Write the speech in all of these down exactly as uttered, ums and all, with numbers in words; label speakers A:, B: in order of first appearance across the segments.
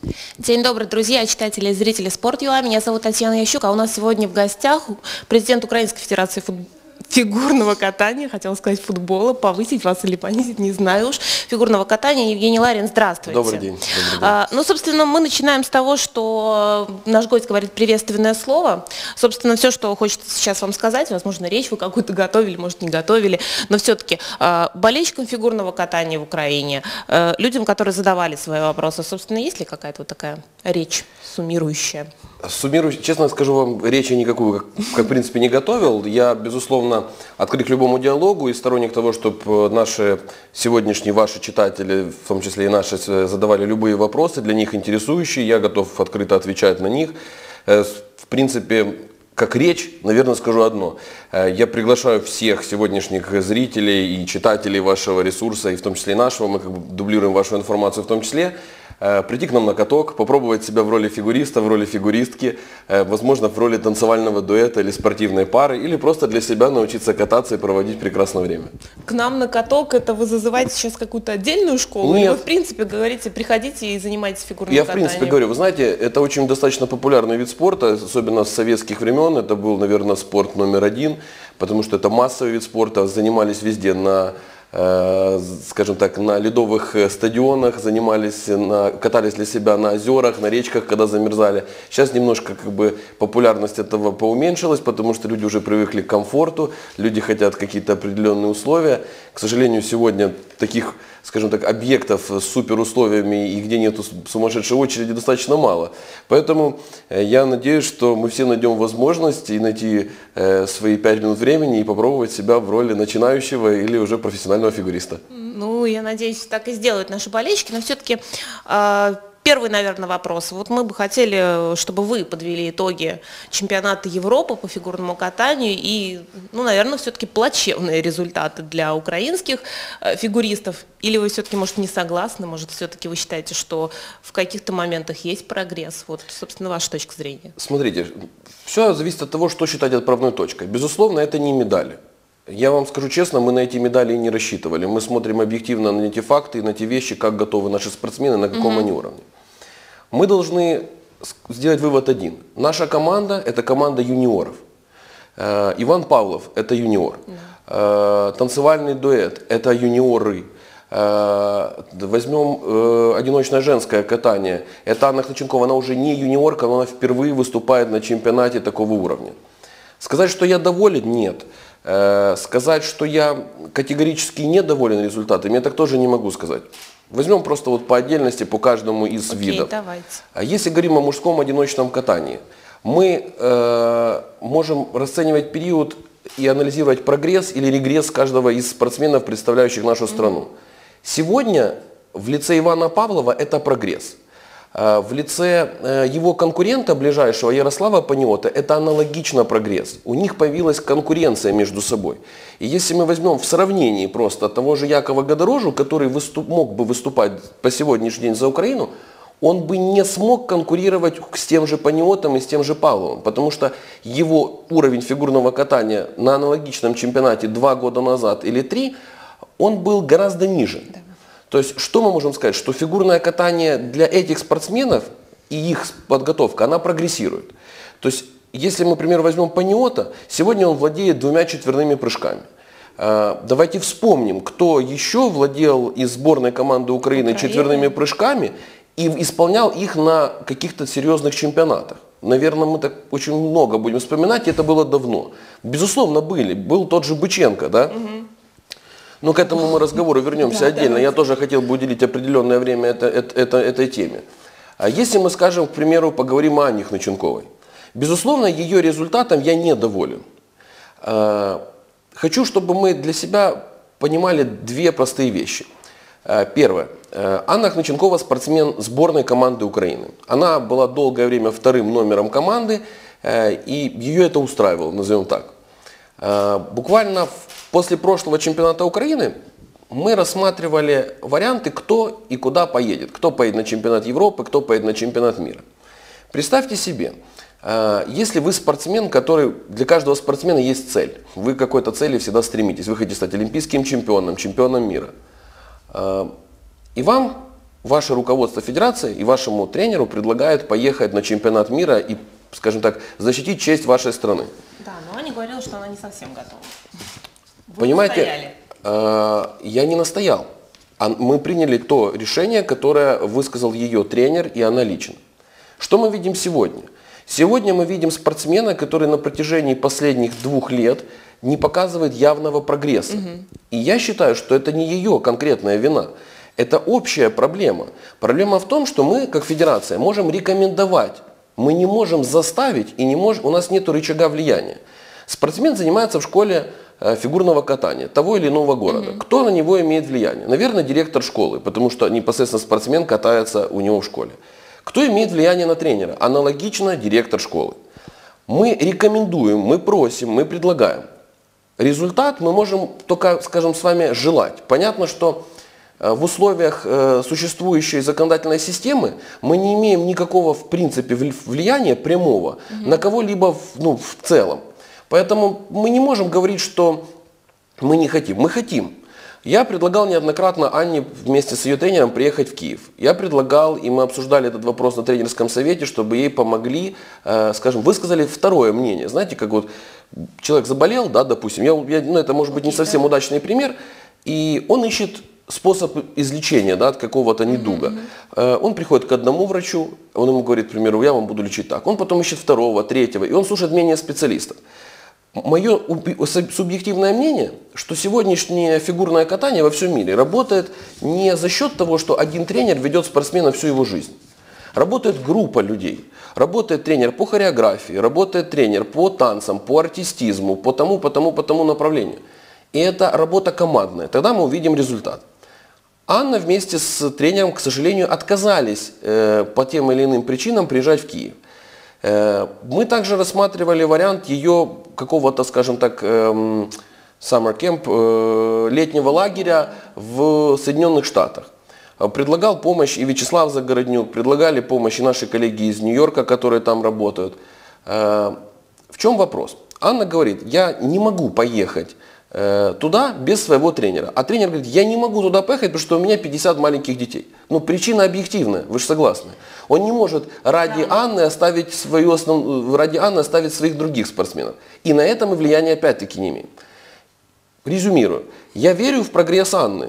A: День добрый, друзья, читатели и зрители Спорт.ua. Меня зовут Татьяна Ящук, а у нас сегодня в гостях президент Украинской Федерации футбола. Фигурного катания, хотела сказать футбола, повысить вас или понизить, не знаю уж. Фигурного катания Евгений Ларин, здравствуйте.
B: Добрый день. Добрый день.
A: А, ну, собственно, мы начинаем с того, что наш гость говорит приветственное слово. Собственно, все, что хочется сейчас вам сказать, возможно, речь вы какую-то готовили, может, не готовили, но все-таки а, болельщикам фигурного катания в Украине, а, людям, которые задавали свои вопросы, собственно, есть ли какая-то вот такая речь суммирующая?
B: Суммирую, честно скажу вам, речи никакую, как, как в принципе, не готовил. Я, безусловно, открыт к любому диалогу и сторонник того, чтобы наши сегодняшние, ваши читатели, в том числе и наши, задавали любые вопросы, для них интересующие. Я готов открыто отвечать на них. В принципе, как речь, наверное, скажу одно. Я приглашаю всех сегодняшних зрителей и читателей вашего ресурса, и в том числе и нашего, мы как бы дублируем вашу информацию в том числе, прийти к нам на каток, попробовать себя в роли фигуриста, в роли фигуристки, возможно, в роли танцевального дуэта или спортивной пары, или просто для себя научиться кататься и проводить прекрасное время.
A: К нам на каток, это вы зазываете сейчас какую-то отдельную школу?
B: Нет.
A: Или вы, в принципе, говорите, приходите и занимайтесь фигурным
B: Я,
A: катанием?
B: в принципе, говорю, вы знаете, это очень достаточно популярный вид спорта, особенно с советских времен. Это был, наверное, спорт номер один, потому что это массовый вид спорта, занимались везде на... скажем так, на ледовых стадионах, занимались, на, катались для себя на озерах, на речках, когда замерзали. Сейчас немножко как бы популярность этого поуменьшилась, потому что люди уже привыкли к комфорту, люди хотят какие-то определенные условия. К сожалению, сегодня таких, скажем так, объектов с суперусловиями и где нету сумасшедшей очереди достаточно мало. Поэтому я надеюсь, что мы все найдем возможность и найти э, свои пять минут времени и попробовать себя в роли начинающего или уже профессионального фигуриста.
A: Ну, я надеюсь, так и сделают наши болельщики, но все-таки э, первый, наверное, вопрос. Вот мы бы хотели, чтобы вы подвели итоги чемпионата Европы по фигурному катанию и, ну, наверное, все-таки плачевные результаты для украинских э, фигуристов. Или вы все-таки, может, не согласны, может, все-таки вы считаете, что в каких-то моментах есть прогресс? Вот, собственно, ваша точка зрения.
B: Смотрите, все зависит от того, что считать отправной точкой. Безусловно, это не медали. Я вам скажу честно, мы на эти медали и не рассчитывали. Мы смотрим объективно на эти факты и на те вещи, как готовы наши спортсмены, на каком угу. они уровне. Мы должны сделать вывод один. Наша команда – это команда юниоров. Э, Иван Павлов – это юниор. Э, танцевальный дуэт – это юниоры. Э, возьмем э, одиночное женское катание. Это Анна Хначенкова, она уже не юниорка, но она впервые выступает на чемпионате такого уровня. Сказать, что я доволен – нет. Сказать, что я категорически недоволен результатами, я так тоже не могу сказать. Возьмем просто вот по отдельности, по каждому из
A: Окей,
B: видов.
A: давайте.
B: Если говорим о мужском одиночном катании, мы э, можем расценивать период и анализировать прогресс или регресс каждого из спортсменов, представляющих нашу страну. Mm-hmm. Сегодня в лице Ивана Павлова это прогресс. В лице его конкурента ближайшего Ярослава Паниота это аналогично прогресс. У них появилась конкуренция между собой. И если мы возьмем в сравнении просто того же Якова Гадорожу, который выступ, мог бы выступать по сегодняшний день за Украину, он бы не смог конкурировать с тем же Паниотом и с тем же Павловым. Потому что его уровень фигурного катания на аналогичном чемпионате два года назад или три, он был гораздо ниже. То есть, что мы можем сказать? Что фигурное катание для этих спортсменов и их подготовка, она прогрессирует. То есть, если мы, например, возьмем Паниота, сегодня он владеет двумя четверными прыжками. Давайте вспомним, кто еще владел из сборной команды Украины
A: Украина.
B: четверными прыжками и исполнял их на каких-то серьезных чемпионатах. Наверное, мы так очень много будем вспоминать, и это было давно. Безусловно, были. Был тот же Быченко, да? Угу. Но к этому мы разговору вернемся да, отдельно. Да. Я тоже хотел бы уделить определенное время это, это, это, этой теме. А если мы, скажем, к примеру, поговорим о Анне Хначенковой. Безусловно, ее результатом я недоволен. Хочу, чтобы мы для себя понимали две простые вещи. Первое. Анна Хначенкова спортсмен сборной команды Украины. Она была долгое время вторым номером команды, и ее это устраивало, назовем так. Буквально после прошлого чемпионата Украины мы рассматривали варианты, кто и куда поедет. Кто поедет на чемпионат Европы, кто поедет на чемпионат мира. Представьте себе, если вы спортсмен, который, для каждого спортсмена есть цель. Вы к какой-то цели всегда стремитесь. Вы хотите стать олимпийским чемпионом, чемпионом мира. И вам ваше руководство федерации и вашему тренеру предлагает поехать на чемпионат мира и, скажем так, защитить честь вашей страны.
A: Да, но Аня говорила, что она не совсем готова. Вы
B: Понимаете, э, я не настоял. Мы приняли то решение, которое высказал ее тренер и она лично. Что мы видим сегодня? Сегодня мы видим спортсмена, который на протяжении последних двух лет не показывает явного прогресса. Угу. И я считаю, что это не ее конкретная вина. Это общая проблема. Проблема в том, что мы, как федерация, можем рекомендовать. Мы не можем заставить, и не можем, у нас нет рычага влияния. Спортсмен занимается в школе э, фигурного катания того или иного города. Mm-hmm. Кто на него имеет влияние? Наверное, директор школы, потому что непосредственно спортсмен катается у него в школе. Кто имеет влияние на тренера? Аналогично директор школы. Мы рекомендуем, мы просим, мы предлагаем. Результат мы можем только, скажем, с вами желать. Понятно, что в условиях э, существующей законодательной системы мы не имеем никакого, в принципе, влияния прямого mm-hmm. на кого-либо в, ну, в целом. Поэтому мы не можем говорить, что мы не хотим. Мы хотим. Я предлагал неоднократно Анне вместе с ее тренером приехать в Киев. Я предлагал, и мы обсуждали этот вопрос на тренерском совете, чтобы ей помогли, э, скажем, высказали второе мнение. Знаете, как вот человек заболел, да, допустим, я, я, ну, это может быть не совсем удачный пример, и он ищет способ излечения, да, от какого-то недуга. Mm-hmm. Он приходит к одному врачу, он ему говорит, к примеру, я вам буду лечить так. Он потом ищет второго, третьего, и он слушает мнение специалистов. Мое субъективное мнение, что сегодняшнее фигурное катание во всем мире работает не за счет того, что один тренер ведет спортсмена всю его жизнь. Работает группа людей. Работает тренер по хореографии, работает тренер по танцам, по артистизму, по тому, по тому, по тому направлению. И это работа командная. Тогда мы увидим результат. Анна вместе с тренером, к сожалению, отказались э, по тем или иным причинам приезжать в Киев. Э, мы также рассматривали вариант ее какого-то, скажем так, э, summer camp, э, летнего лагеря в Соединенных Штатах. Предлагал помощь и Вячеслав Загороднюк, предлагали помощь и наши коллеги из Нью-Йорка, которые там работают. Э, в чем вопрос? Анна говорит, я не могу поехать туда без своего тренера. А тренер говорит, я не могу туда поехать, потому что у меня пятьдесят маленьких детей. Ну, причина объективная, вы же согласны. Он не может ради да. Анны оставить свою основ... ради Анны оставить своих других спортсменов. И на это мы влияния опять-таки не имеем. Резюмирую. Я верю в прогресс Анны.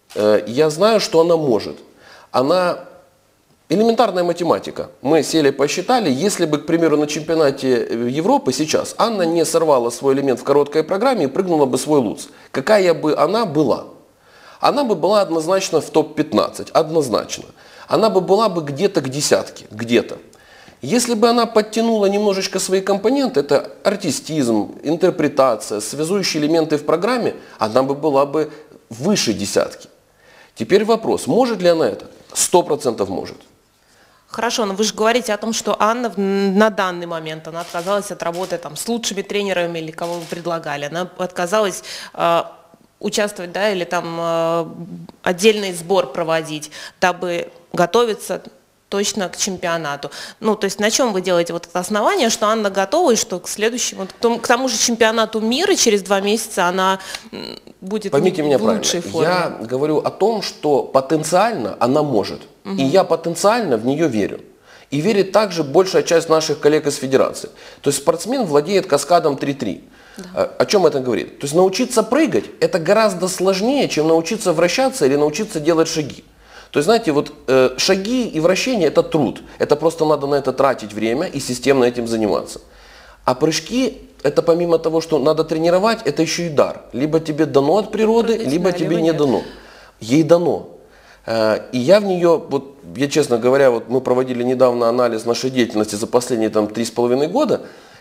B: Я знаю, что она может. Она... Элементарная математика. Мы сели, посчитали, если бы, к примеру, на чемпионате Европы сейчас Анна не сорвала свой элемент в короткой программе и прыгнула бы свой луц, какая бы она была? Она бы была однозначно в топ пятнадцать, однозначно. Она бы была бы где-то к десятке, где-то. Если бы она подтянула немножечко свои компоненты, это артистизм, интерпретация, связующие элементы в программе, она бы была бы выше десятки. Теперь вопрос, может ли она это? Сто процентов может.
A: Хорошо, но вы же говорите о том, что Анна на данный момент она отказалась от работы там, с лучшими тренерами или кого вы предлагали. Она отказалась э, участвовать, да, или там э, отдельный сбор проводить, дабы готовиться точно к чемпионату. Ну, то есть на чем вы делаете вот это основание, что Анна готова и что к следующему, к тому же чемпионату мира через два месяца она будет
B: Поймите
A: в
B: меня
A: лучшей
B: правильно.
A: форме?
B: Я говорю о том, что потенциально она может. Угу. И я потенциально в нее верю. И верит также большая часть наших коллег из федерации. То есть спортсмен владеет каскадом три-три. Да. О чем это говорит? То есть научиться прыгать это гораздо сложнее, чем научиться вращаться или научиться делать шаги. То есть, знаете, вот э, шаги и вращение – это труд. Это просто надо на это тратить время и системно этим заниматься. А прыжки – это помимо того, что надо тренировать, это еще и дар. Либо тебе дано от природы, Прыгать, либо да, тебе либо не нет. дано. Ей дано. Э, и я в нее, вот я честно говоря, вот мы проводили недавно анализ нашей деятельности за последние там три с половиной года,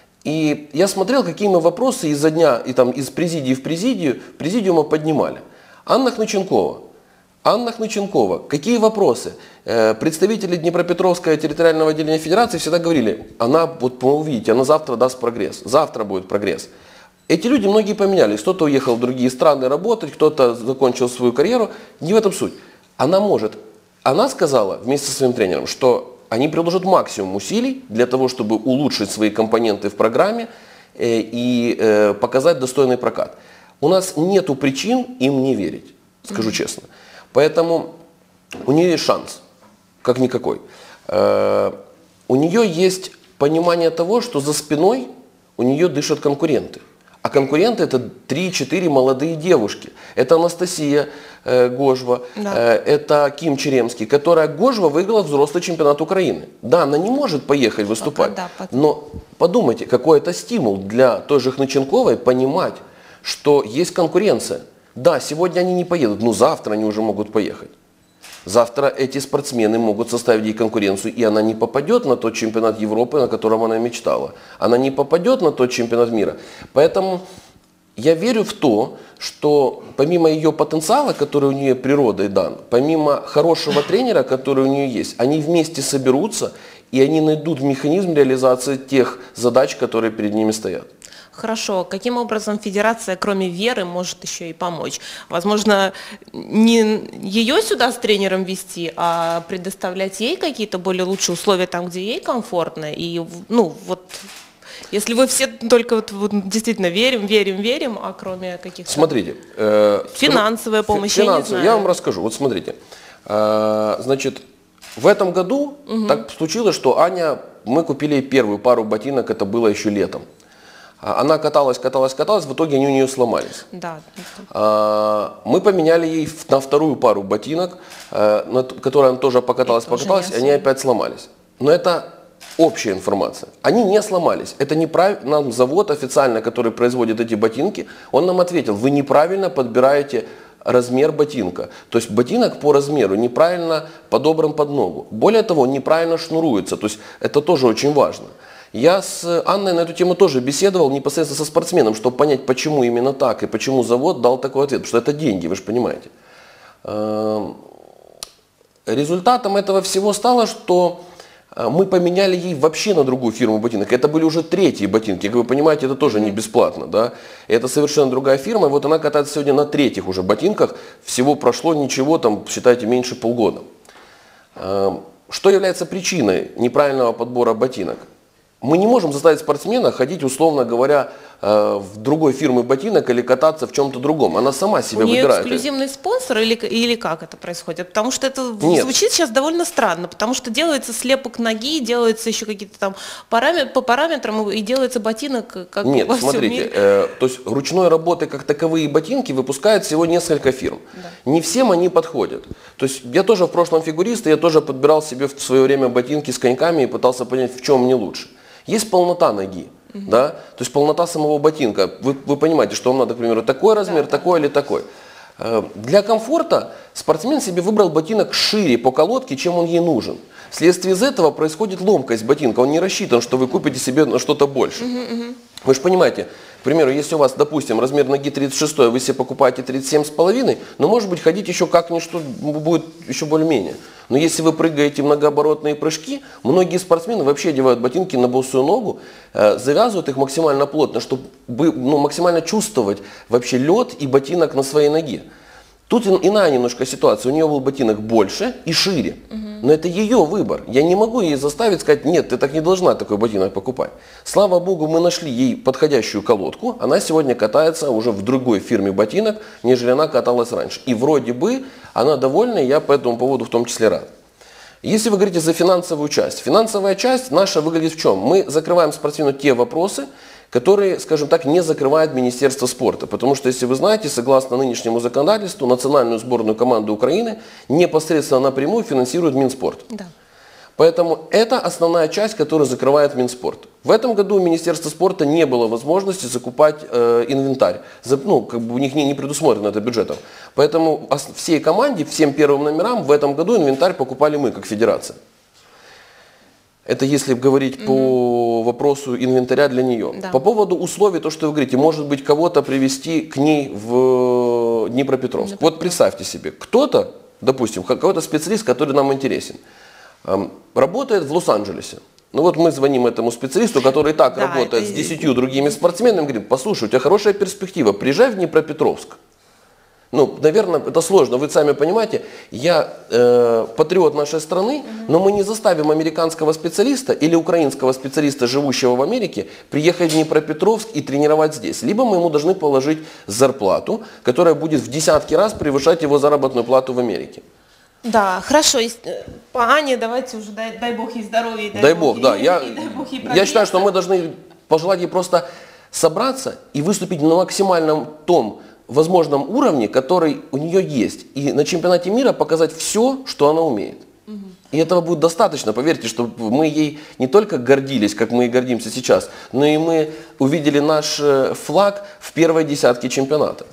B: и я смотрел, какие мы вопросы изо дня, и там из президии в президию, президиума поднимали. Анна Хныченкова. Анна Хныченкова. Какие вопросы? Представители Днепропетровского территориального отделения Федерации всегда говорили, она, вот вы увидите, она завтра даст прогресс, завтра будет прогресс. Эти люди многие поменялись, кто-то уехал в другие страны работать, кто-то закончил свою карьеру, не в этом суть. Она может. Она сказала вместе со своим тренером, что они приложат максимум усилий для того, чтобы улучшить свои компоненты в программе и показать достойный прокат. У нас нету причин им не верить, скажу честно. Поэтому у нее есть шанс. как никакой. У нее есть понимание того, что за спиной у нее дышат конкуренты. А конкуренты это три-четыре молодые девушки. Это Анастасия э, Гожва, да. э, это Ким Черемский, которая Гожва выиграла взрослый чемпионат Украины. Да, она не может поехать выступать, пока, да, но подумайте, какой это стимул для той же Хначенковой понимать, что есть конкуренция. Да, сегодня они не поедут, но завтра они уже могут поехать. Завтра эти спортсмены могут составить ей конкуренцию, и она не попадет на тот чемпионат Европы, на котором она мечтала. Она не попадет на тот чемпионат мира. Поэтому я верю в то, что помимо ее потенциала, который у нее природой дан, помимо хорошего тренера, который у нее есть, они вместе соберутся, и они найдут механизм реализации тех задач, которые перед ними стоят.
A: Хорошо. Каким образом федерация, кроме веры, может еще и помочь? Возможно, не ее сюда с тренером вести, а предоставлять ей какие-то более лучшие условия там, где ей комфортно. И, ну, вот, если вы все только вот, вот, действительно верим, верим, верим, а кроме каких-то...
B: Смотрите. Э,
A: финансовая помощь,
B: финансовая,
A: я не знаю.
B: Я вам расскажу. Вот смотрите. Э, значит, в этом году угу. так случилось, что Аня, мы купили первую пару ботинок, это было еще летом. Она каталась, каталась, каталась, в итоге они у нее сломались.
A: Да.
B: Мы поменяли ей на вторую пару ботинок, которая она тоже покаталась, покаталась, и они опять сломались. Но это общая информация. Они не сломались. Это неправильно. Нам завод официально, который производит эти ботинки, он нам ответил, вы неправильно подбираете размер ботинка. То есть ботинок по размеру неправильно подобран под ногу. Более того, он неправильно шнуруется. То есть это тоже очень важно. Я с Анной на эту тему тоже беседовал непосредственно со спортсменом, чтобы понять, почему именно так и почему завод дал такой ответ. Потому что это деньги, вы же понимаете. Результатом этого всего стало, что мы поменяли ей вообще на другую фирму ботинок. Это были уже третьи ботинки. Как вы понимаете, это тоже не бесплатно. Да? Это совершенно другая фирма. И вот она катается сегодня на третьих уже ботинках. Всего прошло ничего, там, считайте, меньше полгода. Что является причиной неправильного подбора ботинок? Мы не можем заставить спортсмена ходить, условно говоря, в другой фирмы ботинок или кататься в чем-то другом. Она сама себя
A: У нее
B: выбирает.
A: Эксклюзивный спонсор или, или как это происходит? Потому что это
B: Нет.
A: звучит сейчас довольно странно, потому что делается слепок ноги, делается еще какие-то там параметры, по параметрам и делается ботинок как
B: Нет,
A: во всем
B: смотрите,
A: мире.
B: э, то есть ручной работы как таковые ботинки выпускают всего несколько фирм. Да. Не всем они подходят. То есть я тоже в прошлом фигурист, я тоже подбирал себе в свое время ботинки с коньками и пытался понять, в чем мне лучше. Есть полнота ноги, угу. да? То есть полнота самого ботинка. Вы, вы понимаете, что вам надо, к примеру, такой размер, да, такой да. или такой. Для комфорта спортсмен себе выбрал ботинок шире по колодке, чем он ей нужен. Вследствие из этого происходит ломкость ботинка. Он не рассчитан, что вы купите себе на что-то больше. Угу, угу. Вы же понимаете, к примеру, если у вас, допустим, размер ноги тридцать шесть, вы себе покупаете тридцать семь с половиной, но может быть ходить еще как-нибудь, что будет еще более-менее. Но если вы прыгаете многооборотные прыжки, многие спортсмены вообще одевают ботинки на босую ногу, э, завязывают их максимально плотно, чтобы ну, максимально чувствовать вообще лед и ботинок на своей ноге. Тут иная немножко ситуация. У нее был ботинок больше и шире. Угу. Но это ее выбор. Я не могу ей заставить сказать, нет, ты так не должна такой ботинок покупать. Слава богу, мы нашли ей подходящую колодку. Она сегодня катается уже в другой фирме ботинок, нежели она каталась раньше. И вроде бы она довольна, и я по этому поводу в том числе рад. Если вы говорите за финансовую часть. Финансовая часть наша выглядит в чем? Мы закрываем спортсмену те вопросы, которые, скажем так, не закрывает Министерство спорта. Потому что, если вы знаете, согласно нынешнему законодательству, национальную сборную команду Украины непосредственно напрямую финансирует Минспорт. Да. Поэтому это основная часть, которую закрывает Минспорт. В этом году у Министерства спорта не было возможности закупать э, инвентарь. За, ну, как бы у них не, не предусмотрено это бюджетом. Поэтому всей команде, всем первым номерам в этом году инвентарь покупали мы, как федерация. Это если говорить mm-hmm. по вопросу инвентаря для нее. Да. По поводу условий, то, что вы говорите, может быть, кого-то привезти к ней в Днепропетровск. Вот представьте себе, кто-то, допустим, какой-то специалист, который нам интересен, работает в Лос-Анджелесе. Ну вот мы звоним этому специалисту, который и так да, работает это... с десятью другими спортсменами, говорим, послушай, у тебя хорошая перспектива, приезжай в Днепропетровск. Ну, наверное, это сложно, вы сами понимаете, я э, патриот нашей страны, но мы не заставим американского специалиста или украинского специалиста, живущего в Америке, приехать в Днепропетровск и тренировать здесь. Либо мы ему должны положить зарплату, которая будет в десятки раз превышать его заработную плату в Америке.
A: Да, хорошо. По Ане давайте уже, дай, дай бог ей здоровья.
B: Дай, дай бог, да.
A: Ей,
B: я,
A: дай бог ей
B: я считаю, что мы должны пожелать ей просто собраться и выступить на максимальном том возможном уровне, который у нее есть. И на чемпионате мира показать все, что она умеет. Угу. И этого будет достаточно, поверьте, чтобы мы ей не только гордились, как мы и гордимся сейчас, но и мы увидели наш флаг в первой десятке чемпионата.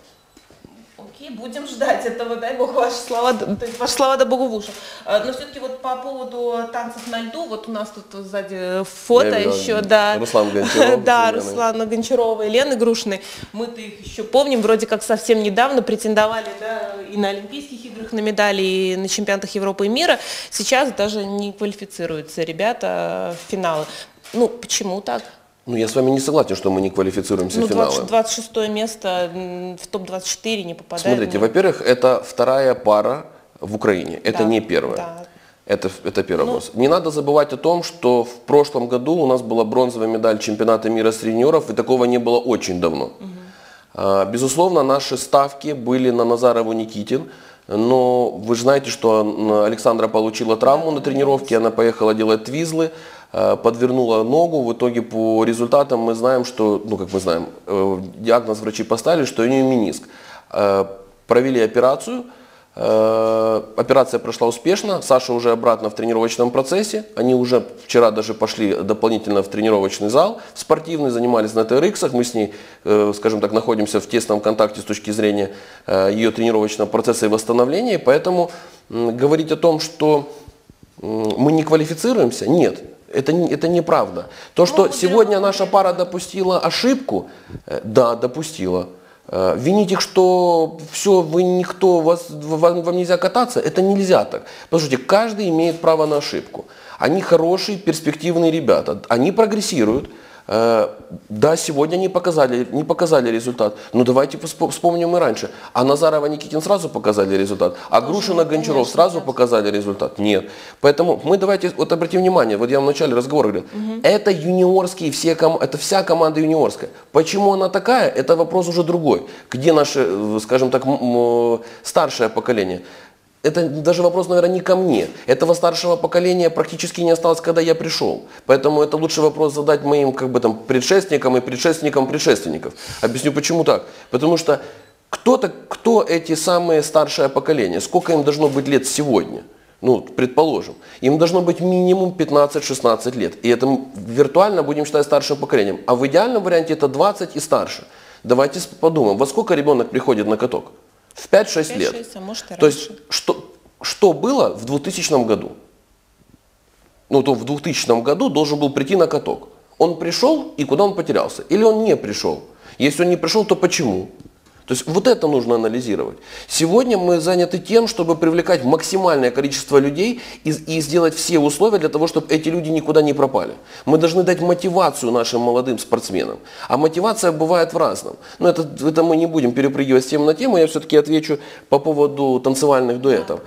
A: Будем ждать этого, дай бог, ваши слова, ваши слова да богу в уши. Но все-таки вот по поводу танцев на льду, вот у нас тут сзади фото я еще, видела, да.
B: Руслан Гончаров.
A: Да, Руслана Гончарова и Лены Грушиной. Мы-то их еще помним, вроде как совсем недавно претендовали, да, и на Олимпийских играх на медали, и на чемпионатах Европы и мира. Сейчас даже не квалифицируются ребята в финалы. Ну, почему так?
B: Ну, я с вами не согласен, что мы не квалифицируемся
A: ну,
B: в финалы.
A: двадцать шестое место в топ двадцать четыре не попадает.
B: Смотрите, во-первых, это вторая пара в Украине, это да, не первая. Да. Это, это первый ну, вопрос. Не надо забывать о том, что в прошлом году у нас была бронзовая медаль чемпионата мира среди юниоров, и такого не было очень давно. Угу. А, безусловно, наши ставки были на Назарову Никитин, но вы же знаете, что Александра получила травму на тренировке, она поехала делать твизлы, подвернула ногу, в итоге по результатам мы знаем, что, ну как мы знаем, диагноз врачи поставили, что у нее мениск. Провели операцию, операция прошла успешно, Саша уже обратно в тренировочном процессе, они уже вчера даже пошли дополнительно в тренировочный зал спортивный, занимались на тэ эр иксах, мы с ней, скажем так, находимся в тесном контакте с точки зрения ее тренировочного процесса и восстановления, поэтому говорить о том, что мы не квалифицируемся, нет. Это, это неправда. То, что ну, сегодня наша пара допустила ошибку, да, допустила. Винить их, что все, вы никто, вас, вам, вам нельзя кататься, это нельзя так. Послушайте, каждый имеет право на ошибку. Они хорошие, перспективные ребята, они прогрессируют. Да, сегодня не показали, не показали результат, но давайте вспомним и раньше. А Назарова Никитин сразу показали результат, а Грушина Гончаров сразу показали результат? Нет. Поэтому мы давайте, вот обратим внимание, вот я в начале разговора говорил, угу. это юниорские, все, это вся команда юниорская. Почему она такая, это вопрос уже другой. Где наше, скажем так, старшее поколение? Это даже вопрос, наверное, не ко мне. Этого старшего поколения практически не осталось, когда я пришел. Поэтому это лучший вопрос задать моим как бы, там, предшественникам и предшественникам предшественников. Объясню, почему так. Потому что кто-то, кто эти самые старшее поколение, сколько им должно быть лет сегодня? Ну, предположим. Им должно быть минимум пятнадцать-шестнадцать лет. И это виртуально будем считать старшим поколением. А в идеальном варианте это двадцать и старше. Давайте подумаем, во сколько ребенок приходит на каток? В пять-шесть лет.
A: А может и
B: то есть, что, что было в двухтысячном году? Ну, то в двухтысячном году должен был прийти на каток. Он пришел, и куда он потерялся? Или он не пришел? Если он не пришел, то почему? То есть, вот это нужно анализировать. Сегодня мы заняты тем, чтобы привлекать максимальное количество людей и, и сделать все условия для того, чтобы эти люди никуда не пропали. Мы должны дать мотивацию нашим молодым спортсменам. А мотивация бывает в разном. Но это, это мы не будем перепрыгивать с темы на тему. Я все-таки отвечу по поводу танцевальных дуэтов.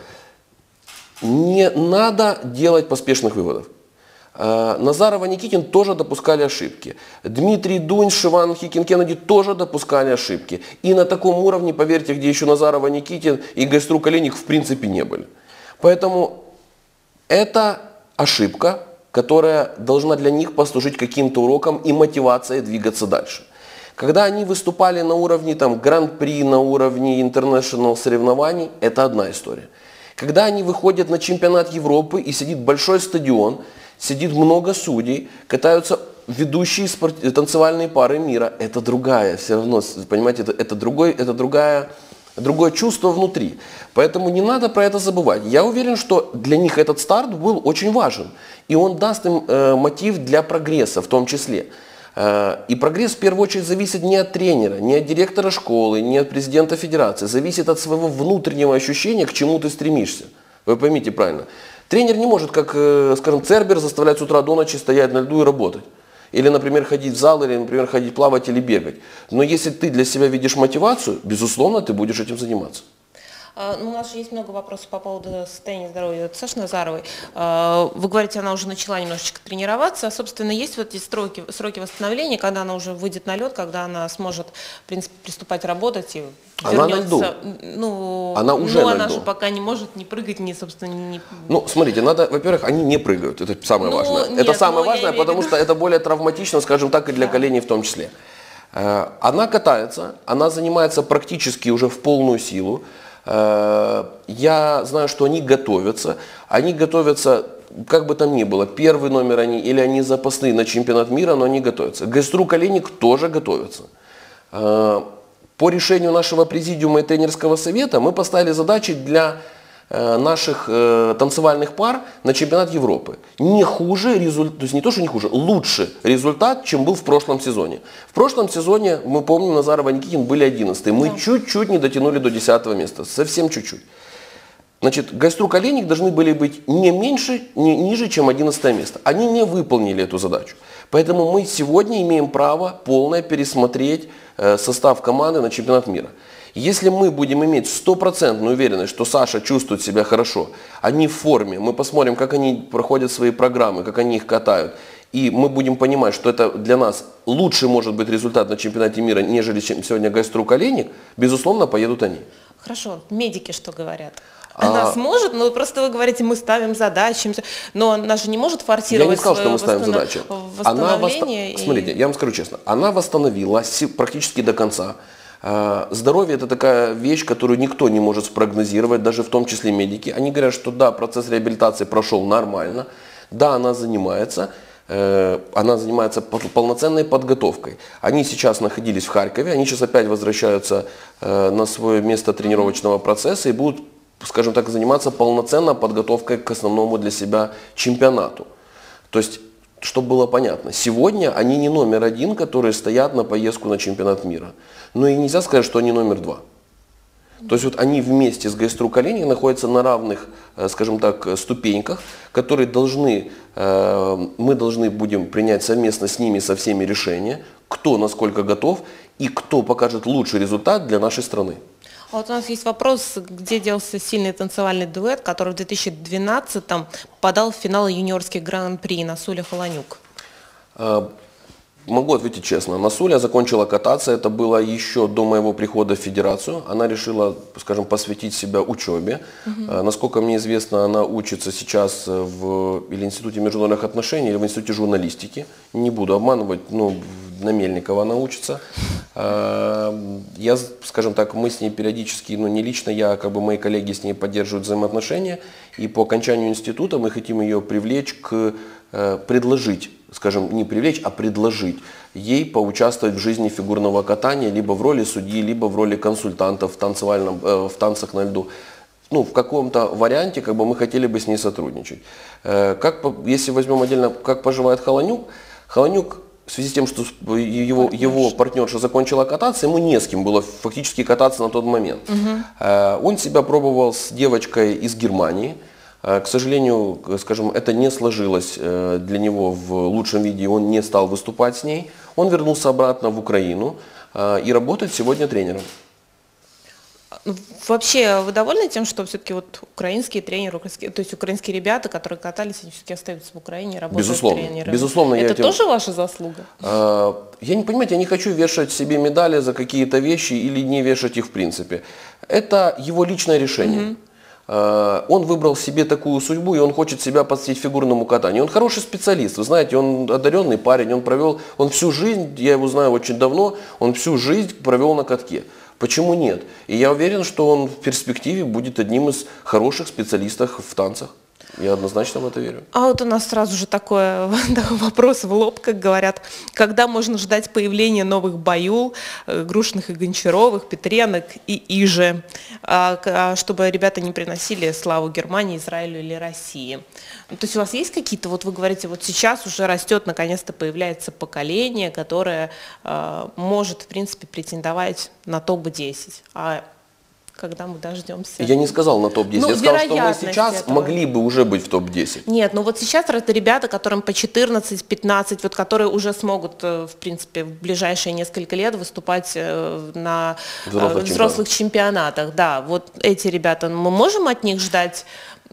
B: Не надо делать поспешных выводов. Назарова, Никитин тоже допускали ошибки. Дмитрий Дунь, Шиван, Хикин, Кеннеди тоже допускали ошибки. И на таком уровне, поверьте, где еще Назарова, Никитин и Гайструк, Олейник в принципе не были. Поэтому это ошибка, которая должна для них послужить каким-то уроком и мотивацией двигаться дальше. Когда они выступали на уровне там, гран-при, на уровне интернешнл соревнований, это одна история. Когда они выходят на чемпионат Европы и сидит большой стадион, сидит много судей, катаются ведущие спорт... танцевальные пары мира. Это другая, все равно, понимаете, это, это, другой, это другая, другое чувство внутри. Поэтому не надо про это забывать. Я уверен, что для них этот старт был очень важен. И он даст им э, мотив для прогресса в том числе. Э, и прогресс в первую очередь зависит не от тренера, не от директора школы, не от президента федерации. Зависит от своего внутреннего ощущения, к чему ты стремишься. Вы поймите правильно. Тренер не может, как, скажем, Цербер, заставлять с утра до ночи стоять на льду и работать. Или, например, ходить в зал, или, например, ходить плавать или бегать. Но если ты для себя видишь мотивацию, безусловно, ты будешь этим заниматься.
A: Ну, у нас же есть много вопросов по поводу состояния здоровья Саши Назаровой. Вы говорите, она уже начала немножечко тренироваться. Собственно, есть вот эти сроки, сроки восстановления, когда она уже выйдет на лед, когда она сможет, в принципе, приступать работать и
B: она
A: вернется.
B: на льду.
A: Ну,
B: она уже
A: но
B: на
A: она
B: льду.
A: же пока не может ни прыгать, ни, собственно, ни...
B: Ну, смотрите, надо, во-первых, они не прыгают, это самое
A: ну,
B: важное.
A: Нет,
B: это самое
A: ну,
B: важное, потому что это более травматично, скажем так, и для
A: да.
B: коленей в том числе. Она катается, она занимается практически уже в полную силу. Я знаю, что они готовятся. Они готовятся, как бы там ни было, первый номер они или они запасные на чемпионат мира, но они готовятся. Гайстру Олейник тоже готовится. По решению нашего президиума и тренерского совета мы поставили задачи для наших э, танцевальных пар на чемпионат Европы. Не хуже результат, то есть не то, что не хуже, лучше результат, чем был в прошлом сезоне. В прошлом сезоне, мы помним, Назарова и Никитин были одиннадцатые. Мы чуть-чуть не дотянули до десятого места, совсем чуть-чуть. Значит, Гайструк Олейник должны были быть не меньше, не ниже, чем одиннадцатое место. Они не выполнили эту задачу. Поэтому мы сегодня имеем право полное пересмотреть э, состав команды на чемпионат мира. Если мы будем иметь стопроцентную уверенность, что Саша чувствует себя хорошо, они в форме, мы посмотрим, как они проходят свои программы, как они их катают, и мы будем понимать, что это для нас лучший может быть результат на чемпионате мира, нежели чем сегодня Гайструк Олейник, безусловно, поедут они.
A: Хорошо, медики что говорят? Она а... сможет, но просто вы говорите, мы ставим задачи, но она же не может форсировать.
B: Я не сказал, что мы ставим
A: восстанов...
B: задачи.
A: восстановление.
B: Она восст... и... Смотрите, я вам скажу честно, она восстановилась практически до конца. Здоровье – это такая вещь, которую никто не может спрогнозировать, даже в том числе медики. Они говорят, что да, процесс реабилитации прошел нормально, да, она занимается, э, она занимается полноценной подготовкой. Они сейчас находились в Харькове, они сейчас опять возвращаются э, на свое место тренировочного процесса и будут, скажем так, заниматься полноценной подготовкой к основному для себя чемпионату. То есть, чтобы было понятно, сегодня они не номер один, которые стоят на поездку на чемпионат мира. Но и нельзя сказать, что они номер два. То есть вот они вместе с Гайструк Олейник находятся на равных, скажем так, ступеньках, которые должны, мы должны будем принять совместно с ними, со всеми решения, кто насколько готов и кто покажет лучший результат для нашей страны.
A: А вот у нас есть вопрос, где делся сильный танцевальный дуэт, который в две тысячи двенадцатом попадал в финал юниорских гран-при Насуля Холонюк.
B: Могу ответить честно. Насуля закончила кататься, это было еще до моего прихода в федерацию. Она решила, скажем, посвятить себя учебе. Угу. Насколько мне известно, она учится сейчас в или Институте международных отношений, или в Институте журналистики. Не буду обманывать, но на Мельникова она учится. Я, скажем так, мы с ней периодически, ну не лично я, а как бы мои коллеги с ней поддерживают взаимоотношения. И по окончанию института мы хотим ее привлечь к, предложить, скажем, не привлечь, а предложить ей поучаствовать в жизни фигурного катания либо в роли судьи, либо в роли консультанта в, танцевальном, э, в танцах на льду. Ну, в каком-то варианте как бы, мы хотели бы с ней сотрудничать. Э, как, если возьмем отдельно, как поживает Холонюк, Холонюк в связи с тем, что его, его партнерша закончила кататься, ему не с кем было фактически кататься на тот момент. Угу. Э, он себя пробовал с девочкой из Германии. К сожалению, скажем, это не сложилось для него в лучшем виде, он не стал выступать с ней. Он вернулся обратно в Украину и работает сегодня тренером.
A: Вообще, вы довольны тем, что все-таки вот украинские тренеры, украинские, то есть украинские ребята, которые катались, они все-таки остаются в Украине, работают
B: безусловно,
A: тренерами?
B: Безусловно.
A: Это
B: я этим...
A: тоже ваша заслуга?
B: Я не понимаю, я не хочу вешать себе медали за какие-то вещи или не вешать их в принципе. Это его личное решение. Угу. Он выбрал себе такую судьбу, и он хочет себя посвятить фигурному катанию. Он хороший специалист, вы знаете, он одаренный парень, он провел, он всю жизнь, я его знаю очень давно, он всю жизнь провел на катке. Почему нет? И я уверен, что он в перспективе будет одним из хороших специалистов в танцах. Я однозначно в это верю.
A: А вот у нас сразу же такой вопрос в лоб, как говорят. Когда можно ждать появления новых Баюл, Грушных и Гончаровых, Петренок и Иже, чтобы ребята не приносили славу Германии, Израилю или России? То есть у вас есть какие-то, вот вы говорите, вот сейчас уже растет, наконец-то появляется поколение, которое может, в принципе, претендовать на топ десять. А когда мы дождемся.
B: Я не сказал на топ десять,
A: Ну,
B: я сказал, что мы сейчас
A: этого.
B: могли бы уже быть в топ десять.
A: Нет, ну вот сейчас это ребята, которым по четырнадцать-пятнадцать, вот которые уже смогут, в принципе, в ближайшие несколько лет выступать на
B: взрослых,
A: взрослых чемпионатах. Да, вот эти ребята, мы можем от них ждать,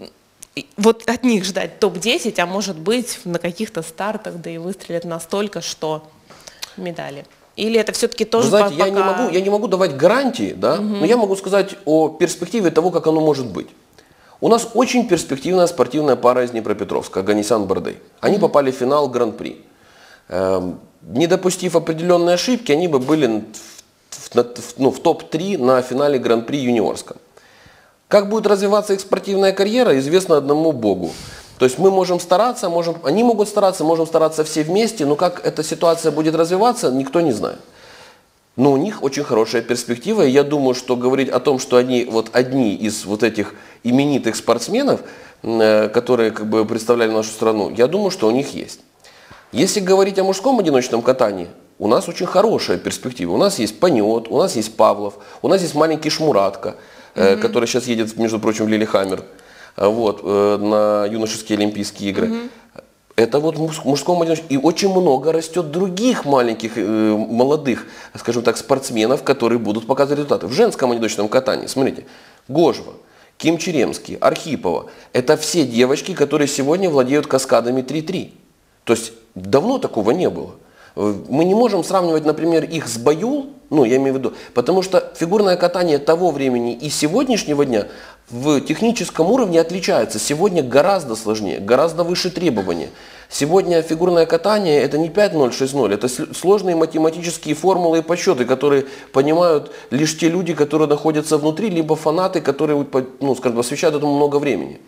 A: вот от них ждать топ десять, а может быть на каких-то стартах, да и выстрелят настолько, что медали. Или это все-таки тоже
B: Вы знаете,
A: пока...
B: я, не могу, я не могу давать гарантии, да, угу. но я могу сказать о перспективе того, как оно может быть. У нас очень перспективная спортивная пара из Днепропетровска, Оганесян-Бардей. Они угу. попали в финал Гран-при. Эм, не допустив определенные ошибки, они бы были в, в, в, ну, в топ три на финале Гран-при юниорском. Как будет развиваться их спортивная карьера, известно одному Богу. То есть мы можем стараться, можем, они могут стараться, можем стараться все вместе, но как эта ситуация будет развиваться, никто не знает. Но у них очень хорошая перспектива, и я думаю, что говорить о том, что они вот одни из вот этих именитых спортсменов, которые как бы представляли нашу страну, я думаю, что у них есть. Если говорить о мужском одиночном катании, у нас очень хорошая перспектива. У нас есть Панет, у нас есть Павлов, у нас есть маленький Шмуратко, mm-hmm. который сейчас едет, между прочим, в Лилихаммер. Вот, на юношеские Олимпийские игры. Mm-hmm. Это вот в мужском одиночестве. И очень много растет других маленьких, э, молодых, скажем так, спортсменов, которые будут показывать результаты. В женском одиночном катании, смотрите, Гожева, Ким Черемский, Архипова. Это все девочки, которые сегодня владеют каскадами три-три. То есть давно такого не было. Мы не можем сравнивать, например, их с Баюл, ну, я имею в виду, потому что фигурное катание того времени и сегодняшнего дня в техническом уровне отличается. Сегодня гораздо сложнее, гораздо выше требования. Сегодня фигурное катание это не пять ноль шесть ноль, это сложные математические формулы и подсчеты, которые понимают лишь те люди, которые находятся внутри, либо фанаты, которые, ну, скажем, посвящают этому много времени.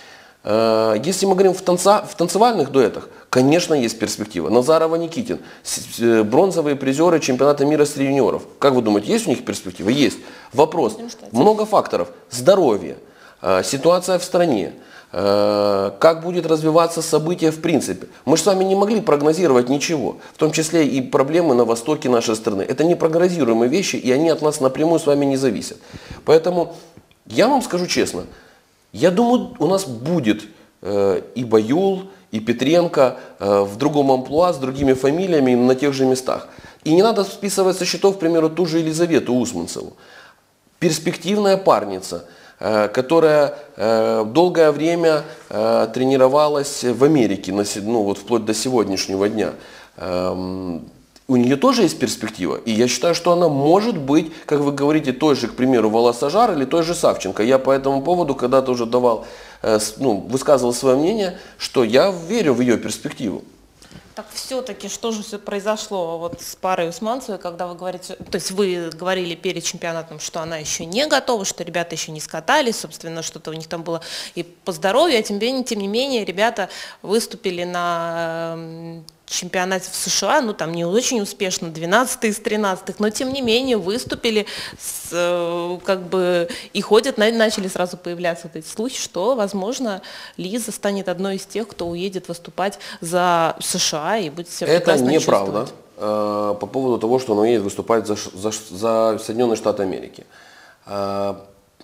B: Если мы говорим в, танца, в танцевальных дуэтах, конечно, есть перспектива. Назарова, Никитин, бронзовые призеры чемпионата мира среди юниоров. Как вы думаете, есть у них перспектива? Есть. Вопрос. Много факторов. Здоровье, ситуация в стране, как будет развиваться события в принципе. Мы же с вами не могли прогнозировать ничего, в том числе и проблемы на востоке нашей страны. Это непрогнозируемые вещи, и они от нас напрямую с вами не зависят. Поэтому я вам скажу честно, я думаю, у нас будет э, и Баюл, и Петренко э, в другом амплуа, с другими фамилиями, на тех же местах. И не надо списывать со счетов, к примеру, ту же Елизавету Усманцеву. Перспективная парница, э, которая э, долгое время э, тренировалась в Америке, на, ну, вот вплоть до сегодняшнего дня. Э, У нее тоже есть перспектива, и я считаю, что она может быть, как вы говорите, той же, к примеру, Волосожар или той же Савченко. Я по этому поводу когда-то уже давал, ну, высказывал свое мнение, что я верю в ее перспективу.
A: Так все-таки, что же все произошло вот с парой Усманцевой, когда вы говорите, то есть вы говорили перед чемпионатом, что она еще не готова, что ребята еще не скатались, собственно, что-то у них там было и по здоровью, а тем, тем не менее ребята выступили на чемпионате в США, ну там не очень успешно, двенадцатый из тринадцатых, но тем не менее выступили, с, как бы, и ходят, начали сразу появляться вот эти слухи, что, возможно, Лиза станет одной из тех, кто уедет выступать за США и будет себя прекрасно чувствовать.
B: Это неправда э, по поводу того, что она уедет выступать за, за, за Соединенные Штаты Америки. Э,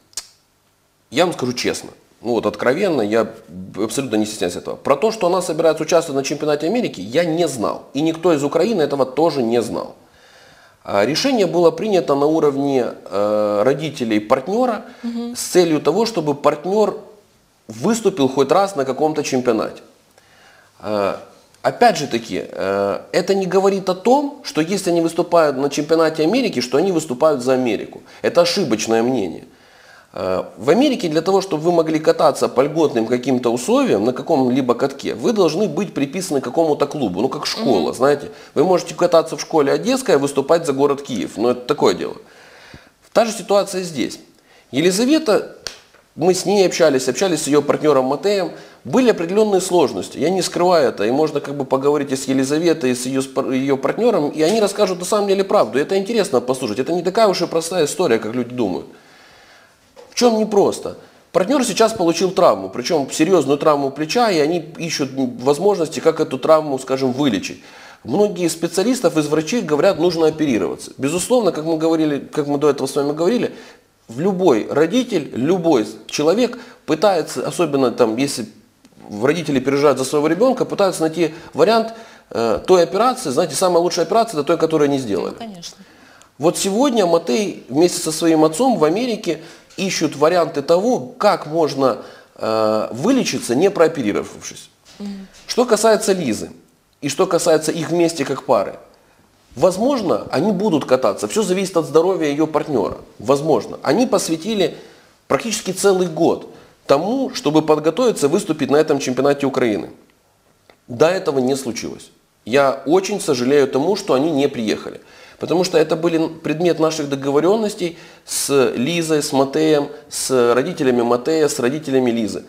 B: я вам скажу честно. Ну вот откровенно, я абсолютно не стесняюсь этого. Про то, что она собирается участвовать на чемпионате Америки, я не знал. И никто из Украины этого тоже не знал. Решение было принято на уровне э, родителей партнера угу. с целью того, чтобы партнер выступил хоть раз на каком-то чемпионате. Э, опять же таки, э, это не говорит о том, что если они выступают на чемпионате Америки, что они выступают за Америку. Это ошибочное мнение. В Америке для того, чтобы вы могли кататься по льготным каким-то условиям на каком-либо катке, вы должны быть приписаны к какому-то клубу, ну как школа, mm-hmm. знаете. Вы можете кататься в школе Одесской, а выступать за город Киев, но это такое дело. Та же ситуация здесь. Елизавета, мы с ней общались, общались с ее партнером Матеем, были определенные сложности, я не скрываю это, и можно как бы поговорить и с Елизаветой, и с ее, ее партнером, и они расскажут на самом деле правду. И это интересно послушать, это не такая уж и простая история, как люди думают. В чем непросто? Партнер сейчас получил травму, причем серьезную травму плеча, и они ищут возможности, как эту травму, скажем, вылечить. Многие специалистов из врачей говорят, нужно оперироваться. Безусловно, как мы говорили, как мы до этого с вами говорили, любой родитель, любой человек пытается, особенно там, если родители переживают за своего ребенка, пытаются найти вариант э, той операции, знаете, самая лучшая операция, это той, которую они сделали.
A: Ну, конечно.
B: Вот сегодня Матей вместе со своим отцом в Америке ищут варианты того, как можно э, вылечиться, не прооперировавшись. Mm-hmm. Что касается Лизы и что касается их вместе как пары, возможно, они будут кататься. Все зависит от здоровья ее партнера. Возможно. Они посвятили практически целый год тому, чтобы подготовиться выступить на этом чемпионате Украины. До этого не случилось. Я очень сожалею тому, что они не приехали. Потому что это были предмет наших договоренностей с Лизой, с Матеем, с родителями Матея, с родителями Лизы.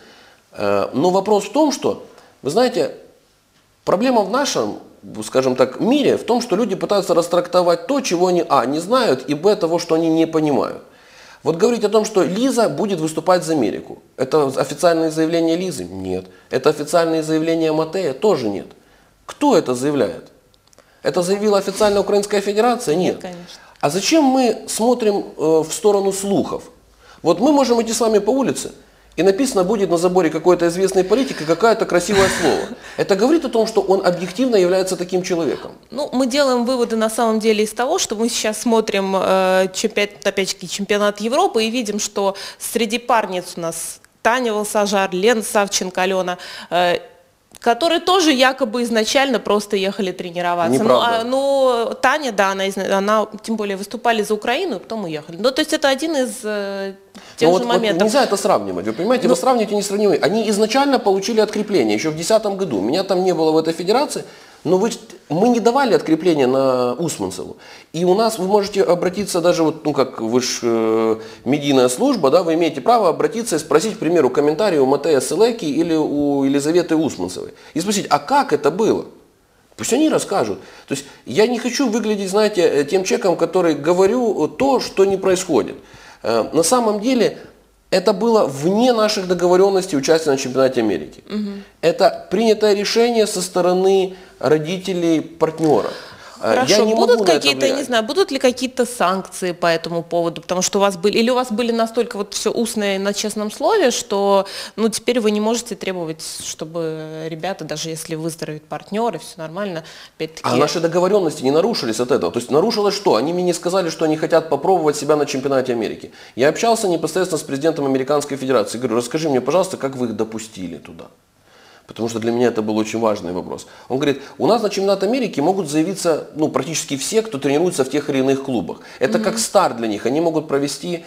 B: Но вопрос в том, что, вы знаете, проблема в нашем, скажем так, мире в том, что люди пытаются растрактовать то, чего они, а, не знают, и, б, того, что они не понимают. Вот говорить о том, что Лиза будет выступать за Америку. Это официальное заявление Лизы? Нет. Это официальное заявление Матея? Тоже нет. Кто это заявляет? Это заявила официальная Украинская Федерация? Нет.
A: Нет, конечно.
B: А зачем мы смотрим э, в сторону слухов? Вот мы можем идти с вами по улице, и написано будет на заборе какой-то известный политик и какое-то красивое слово. Это говорит о том, что он объективно является таким человеком.
A: Ну, мы делаем выводы на самом деле из того, что мы сейчас смотрим э, чемпионат, опять-таки, чемпионат Европы и видим, что среди парниц у нас Таня Волсожар, Лена Савченко, Алена, э, которые тоже якобы изначально просто ехали тренироваться. Ну, а, ну, Таня, да, она, она тем более выступали за Украину, и потом уехали. Ну, то есть это один из э, тех
B: Но
A: же
B: вот,
A: моментов.
B: Вот нельзя это сравнивать, вы понимаете, ну, вы сравниваете несравнимые. Они изначально получили открепление еще в две тысячи десятом году. Меня там не было в этой федерации, но вы, мы не давали открепления на Усманцеву. И у нас вы можете обратиться даже, вот, ну как вы же э, медийная служба, да, вы имеете право обратиться и спросить, к примеру, комментарий у Матея Селеки или у Елизаветы Усманцевой. И спросить, а как это было? Пусть они расскажут. То есть я не хочу выглядеть, знаете, тем человеком, который говорю то, что не происходит. Э, на самом деле это было вне наших договоренностей участия на чемпионате Америки. Угу. Это принятое решение со стороны родителей партнера.
A: Хорошо, будут какие-то, я не знаю, будут ли какие-то санкции по этому поводу, потому что у вас были, или у вас были настолько вот все устное на честном слове, что, ну, теперь вы не можете требовать, чтобы ребята, даже если выздоровеет партнер и все нормально, опять-таки...
B: А наши договоренности не нарушились от этого. То есть нарушилось что? Они мне не сказали, что они хотят попробовать себя на чемпионате Америки. Я общался непосредственно с президентом Американской Федерации. Говорю, расскажи мне, пожалуйста, как вы их допустили туда? Потому что для меня это был очень важный вопрос. Он говорит, у нас на чемпионат Америки могут заявиться, ну, практически все, кто тренируется в тех или иных клубах. Это mm-hmm. как старт для них. Они могут провести,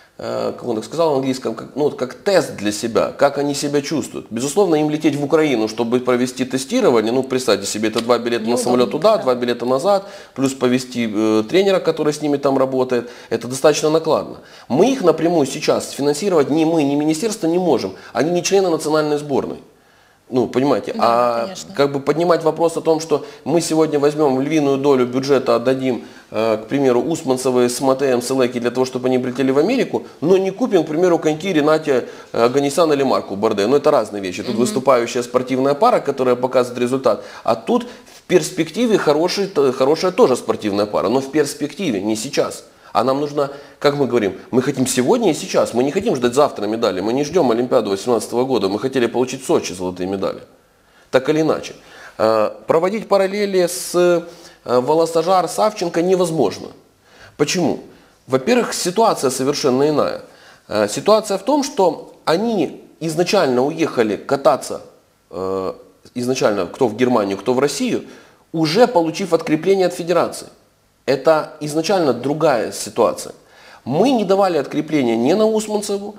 B: э, как он так сказал в английском, как, ну, как тест для себя, как они себя чувствуют. Безусловно, им лететь в Украину, чтобы провести тестирование, ну, представьте себе, это два билета на самолет туда, два билета назад, плюс повести э, тренера, который с ними там работает. Это достаточно накладно. Мы их напрямую сейчас финансировать ни мы, ни министерство не можем. Они не члены национальной сборной. Ну, понимаете, да, а конечно. Как бы поднимать вопрос о том, что мы сегодня возьмем львиную долю бюджета, отдадим, э, к примеру, Усманцевой с Матеем Селеки для того, чтобы они прилетели в Америку, но не купим, к примеру, коньки Ренате Оганесян или Марку Барде. Ну, это разные вещи. Тут угу. выступающая спортивная пара, которая показывает результат, а тут в перспективе хороший, хорошая тоже спортивная пара, но в перспективе, не сейчас. А нам нужно, как мы говорим, мы хотим сегодня и сейчас. Мы не хотим ждать завтра медали. Мы не ждем Олимпиаду две тысячи восемнадцатого года. Мы хотели получить в Сочи золотые медали. Так или иначе. Проводить параллели с Волосожар, Савченко невозможно. Почему? Во-первых, ситуация совершенно иная. Ситуация в том, что они изначально уехали кататься, изначально кто в Германию, кто в Россию, уже получив открепление от федерации. Это изначально другая ситуация. Мы не давали открепления ни на Усманцеву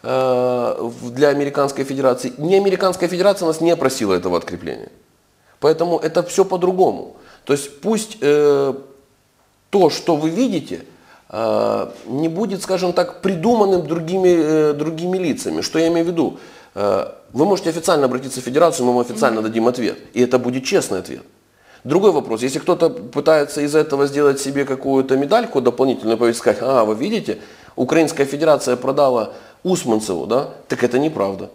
B: э, для Американской Федерации, ни Американская Федерация нас не просила этого открепления. Поэтому это все по-другому. То есть пусть э, то, что вы видите, э, не будет, скажем так, придуманным другими, э, другими лицами. Что я имею в виду? Э, вы можете официально обратиться в Федерацию, мы вам официально дадим ответ. И это будет честный ответ. Другой вопрос, если кто-то пытается из этого сделать себе какую-то медальку дополнительную, повесить, сказать, а, вы видите, Украинская Федерация продала Усманцеву, да, так это неправда.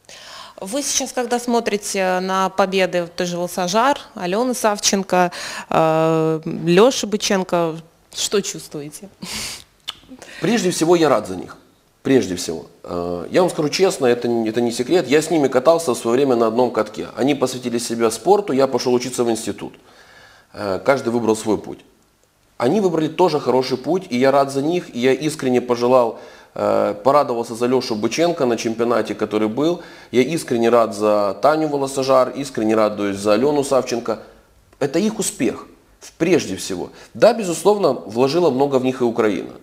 A: Вы сейчас, когда смотрите на победы той же Волсожар, Алены Савченко, э, Леши Быченко, что чувствуете?
B: Прежде всего, я рад за них. Прежде всего. Я вам скажу честно, это, это не секрет, я с ними катался в свое время на одном катке. Они посвятили себя спорту, я пошел учиться в институт. Каждый выбрал свой путь. Они выбрали тоже хороший путь, и я рад за них, и я искренне пожелал, порадовался за Лешу Быченко на чемпионате, который был. Я искренне рад за Таню Волосожар, искренне радуюсь за Алену Савченко. Это их успех, прежде всего. Да, безусловно, вложила много в них и Украина.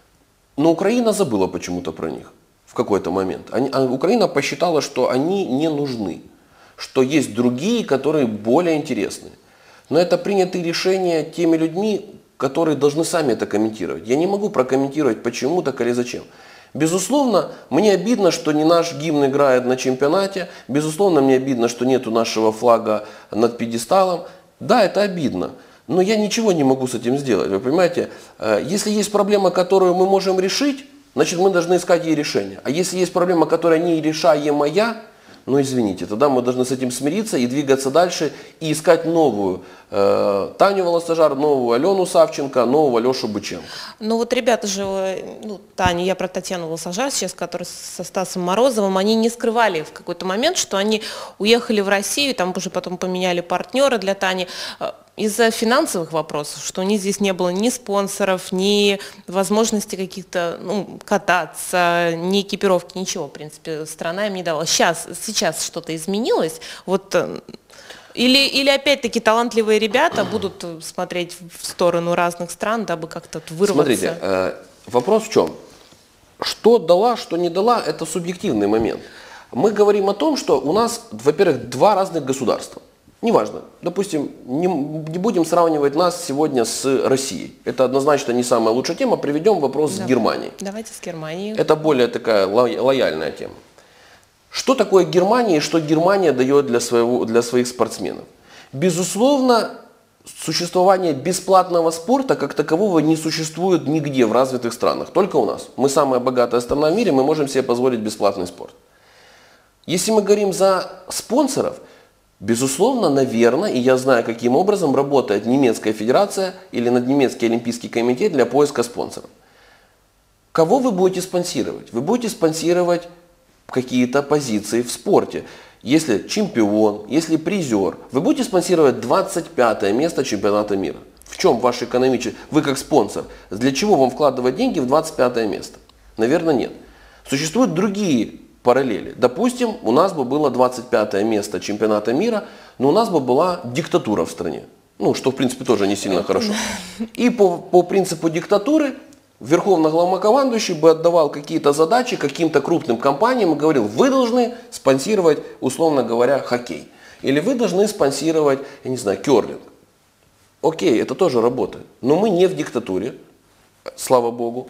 B: Но Украина забыла почему-то про них в какой-то момент. Они, а Украина посчитала, что они не нужны, что есть другие, которые более интересны. Но это принятые решения теми людьми, которые должны сами это комментировать. Я не могу прокомментировать, почему так или зачем. Безусловно, мне обидно, что не наш гимн играет на чемпионате. Безусловно, мне обидно, что нету нашего флага над пьедесталом. Да, это обидно. Но я ничего не могу с этим сделать. Вы понимаете, если есть проблема, которую мы можем решить, значит мы должны искать ей решение. А если есть проблема, которая не решаемая, ну извините, тогда мы должны с этим смириться и двигаться дальше и искать новую э, Таню Волосожар, новую Алену Савченко, нового Лешу Быченко.
A: Ну вот ребята же, ну, Таня, я про Татьяну Волосожар сейчас, которая со Стасом Морозовым, они не скрывали в какой-то момент, что они уехали в Россию, там уже потом поменяли партнера для Тани, из-за финансовых вопросов, что у них здесь не было ни спонсоров, ни возможности каких-то, ну, кататься, ни экипировки, ничего, в принципе, страна им не дала. Сейчас, сейчас что-то изменилось, вот, или, или опять-таки талантливые ребята будут смотреть в сторону разных стран, дабы как-то вырваться?
B: Смотрите, э, вопрос в чем? Что дала, что не дала, это субъективный момент. Мы говорим о том, что у нас, во-первых, два разных государства. Неважно. Допустим, не, не будем сравнивать нас сегодня с Россией. Это однозначно не самая лучшая тема. Приведем вопрос
A: да.
B: с Германией.
A: Давайте с Германией.
B: Это более такая лояльная тема. Что такое Германия и что Германия дает для, своего, для своих спортсменов? Безусловно, существование бесплатного спорта как такового не существует нигде в развитых странах. Только у нас. Мы самая богатая страна в мире, мы можем себе позволить бесплатный спорт. Если мы говорим за спонсоров, безусловно, наверное, и я знаю, каким образом работает немецкая федерация или немецкий олимпийский комитет для поиска спонсоров. Кого вы будете спонсировать? Вы будете спонсировать какие-то позиции в спорте. Если чемпион, если призер, вы будете спонсировать двадцать пятое место чемпионата мира. В чем ваш экономический, вы как спонсор, для чего вам вкладывать деньги в двадцать пятое место? Наверное, нет. Существуют другие параллели. Допустим, у нас бы было двадцать пятое место чемпионата мира, но у нас бы была диктатура в стране. Ну, что в принципе тоже не сильно хорошо. И по, по принципу диктатуры верховный главнокомандующий бы отдавал какие-то задачи каким-то крупным компаниям и говорил, вы должны спонсировать, условно говоря, хоккей. Или вы должны спонсировать, я не знаю, керлинг. Окей, это тоже работает. Но мы не в диктатуре, слава богу.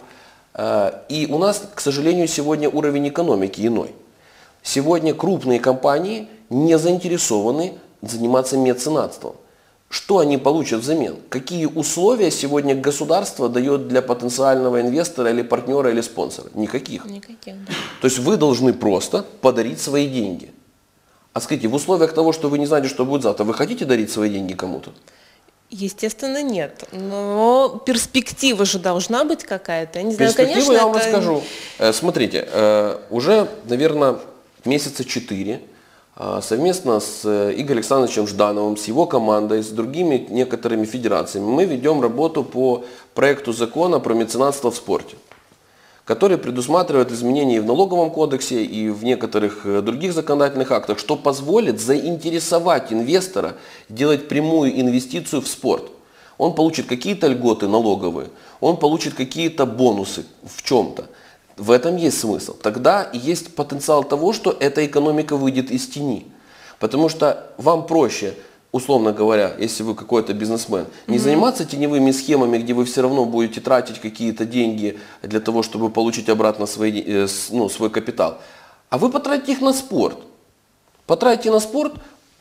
B: И у нас, к сожалению, сегодня уровень экономики иной. Сегодня крупные компании не заинтересованы заниматься меценатством. Что они получат взамен? Какие условия сегодня государство дает для потенциального инвестора или партнера или спонсора? Никаких.
A: Никаких, да.
B: То есть вы должны просто подарить свои деньги. А скажите, в условиях того, что вы не знаете, что будет завтра, вы хотите дарить свои деньги кому-то?
A: Естественно, нет. Но перспектива же должна быть какая-то. Я не знаю,
B: Перспективу
A: конечно,
B: я вам
A: это...
B: расскажу. Смотрите, уже, наверное, месяца четыре совместно с Игорем Александровичем Ждановым, с его командой, с другими некоторыми федерациями мы ведем работу по проекту закона про меценатство в спорте, который предусматривает изменения и в налоговом кодексе, и в некоторых других законодательных актах, что позволит заинтересовать инвестора делать прямую инвестицию в спорт. Он получит какие-то льготы налоговые, он получит какие-то бонусы в чем-то. В этом есть смысл. Тогда и есть потенциал того, что эта экономика выйдет из тени. Потому что вам проще, условно говоря, если вы какой-то бизнесмен, не mm-hmm. заниматься теневыми схемами, где вы все равно будете тратить какие-то деньги для того, чтобы получить обратно свои, ну, свой капитал, а вы потратите их на спорт. Потратите на спорт,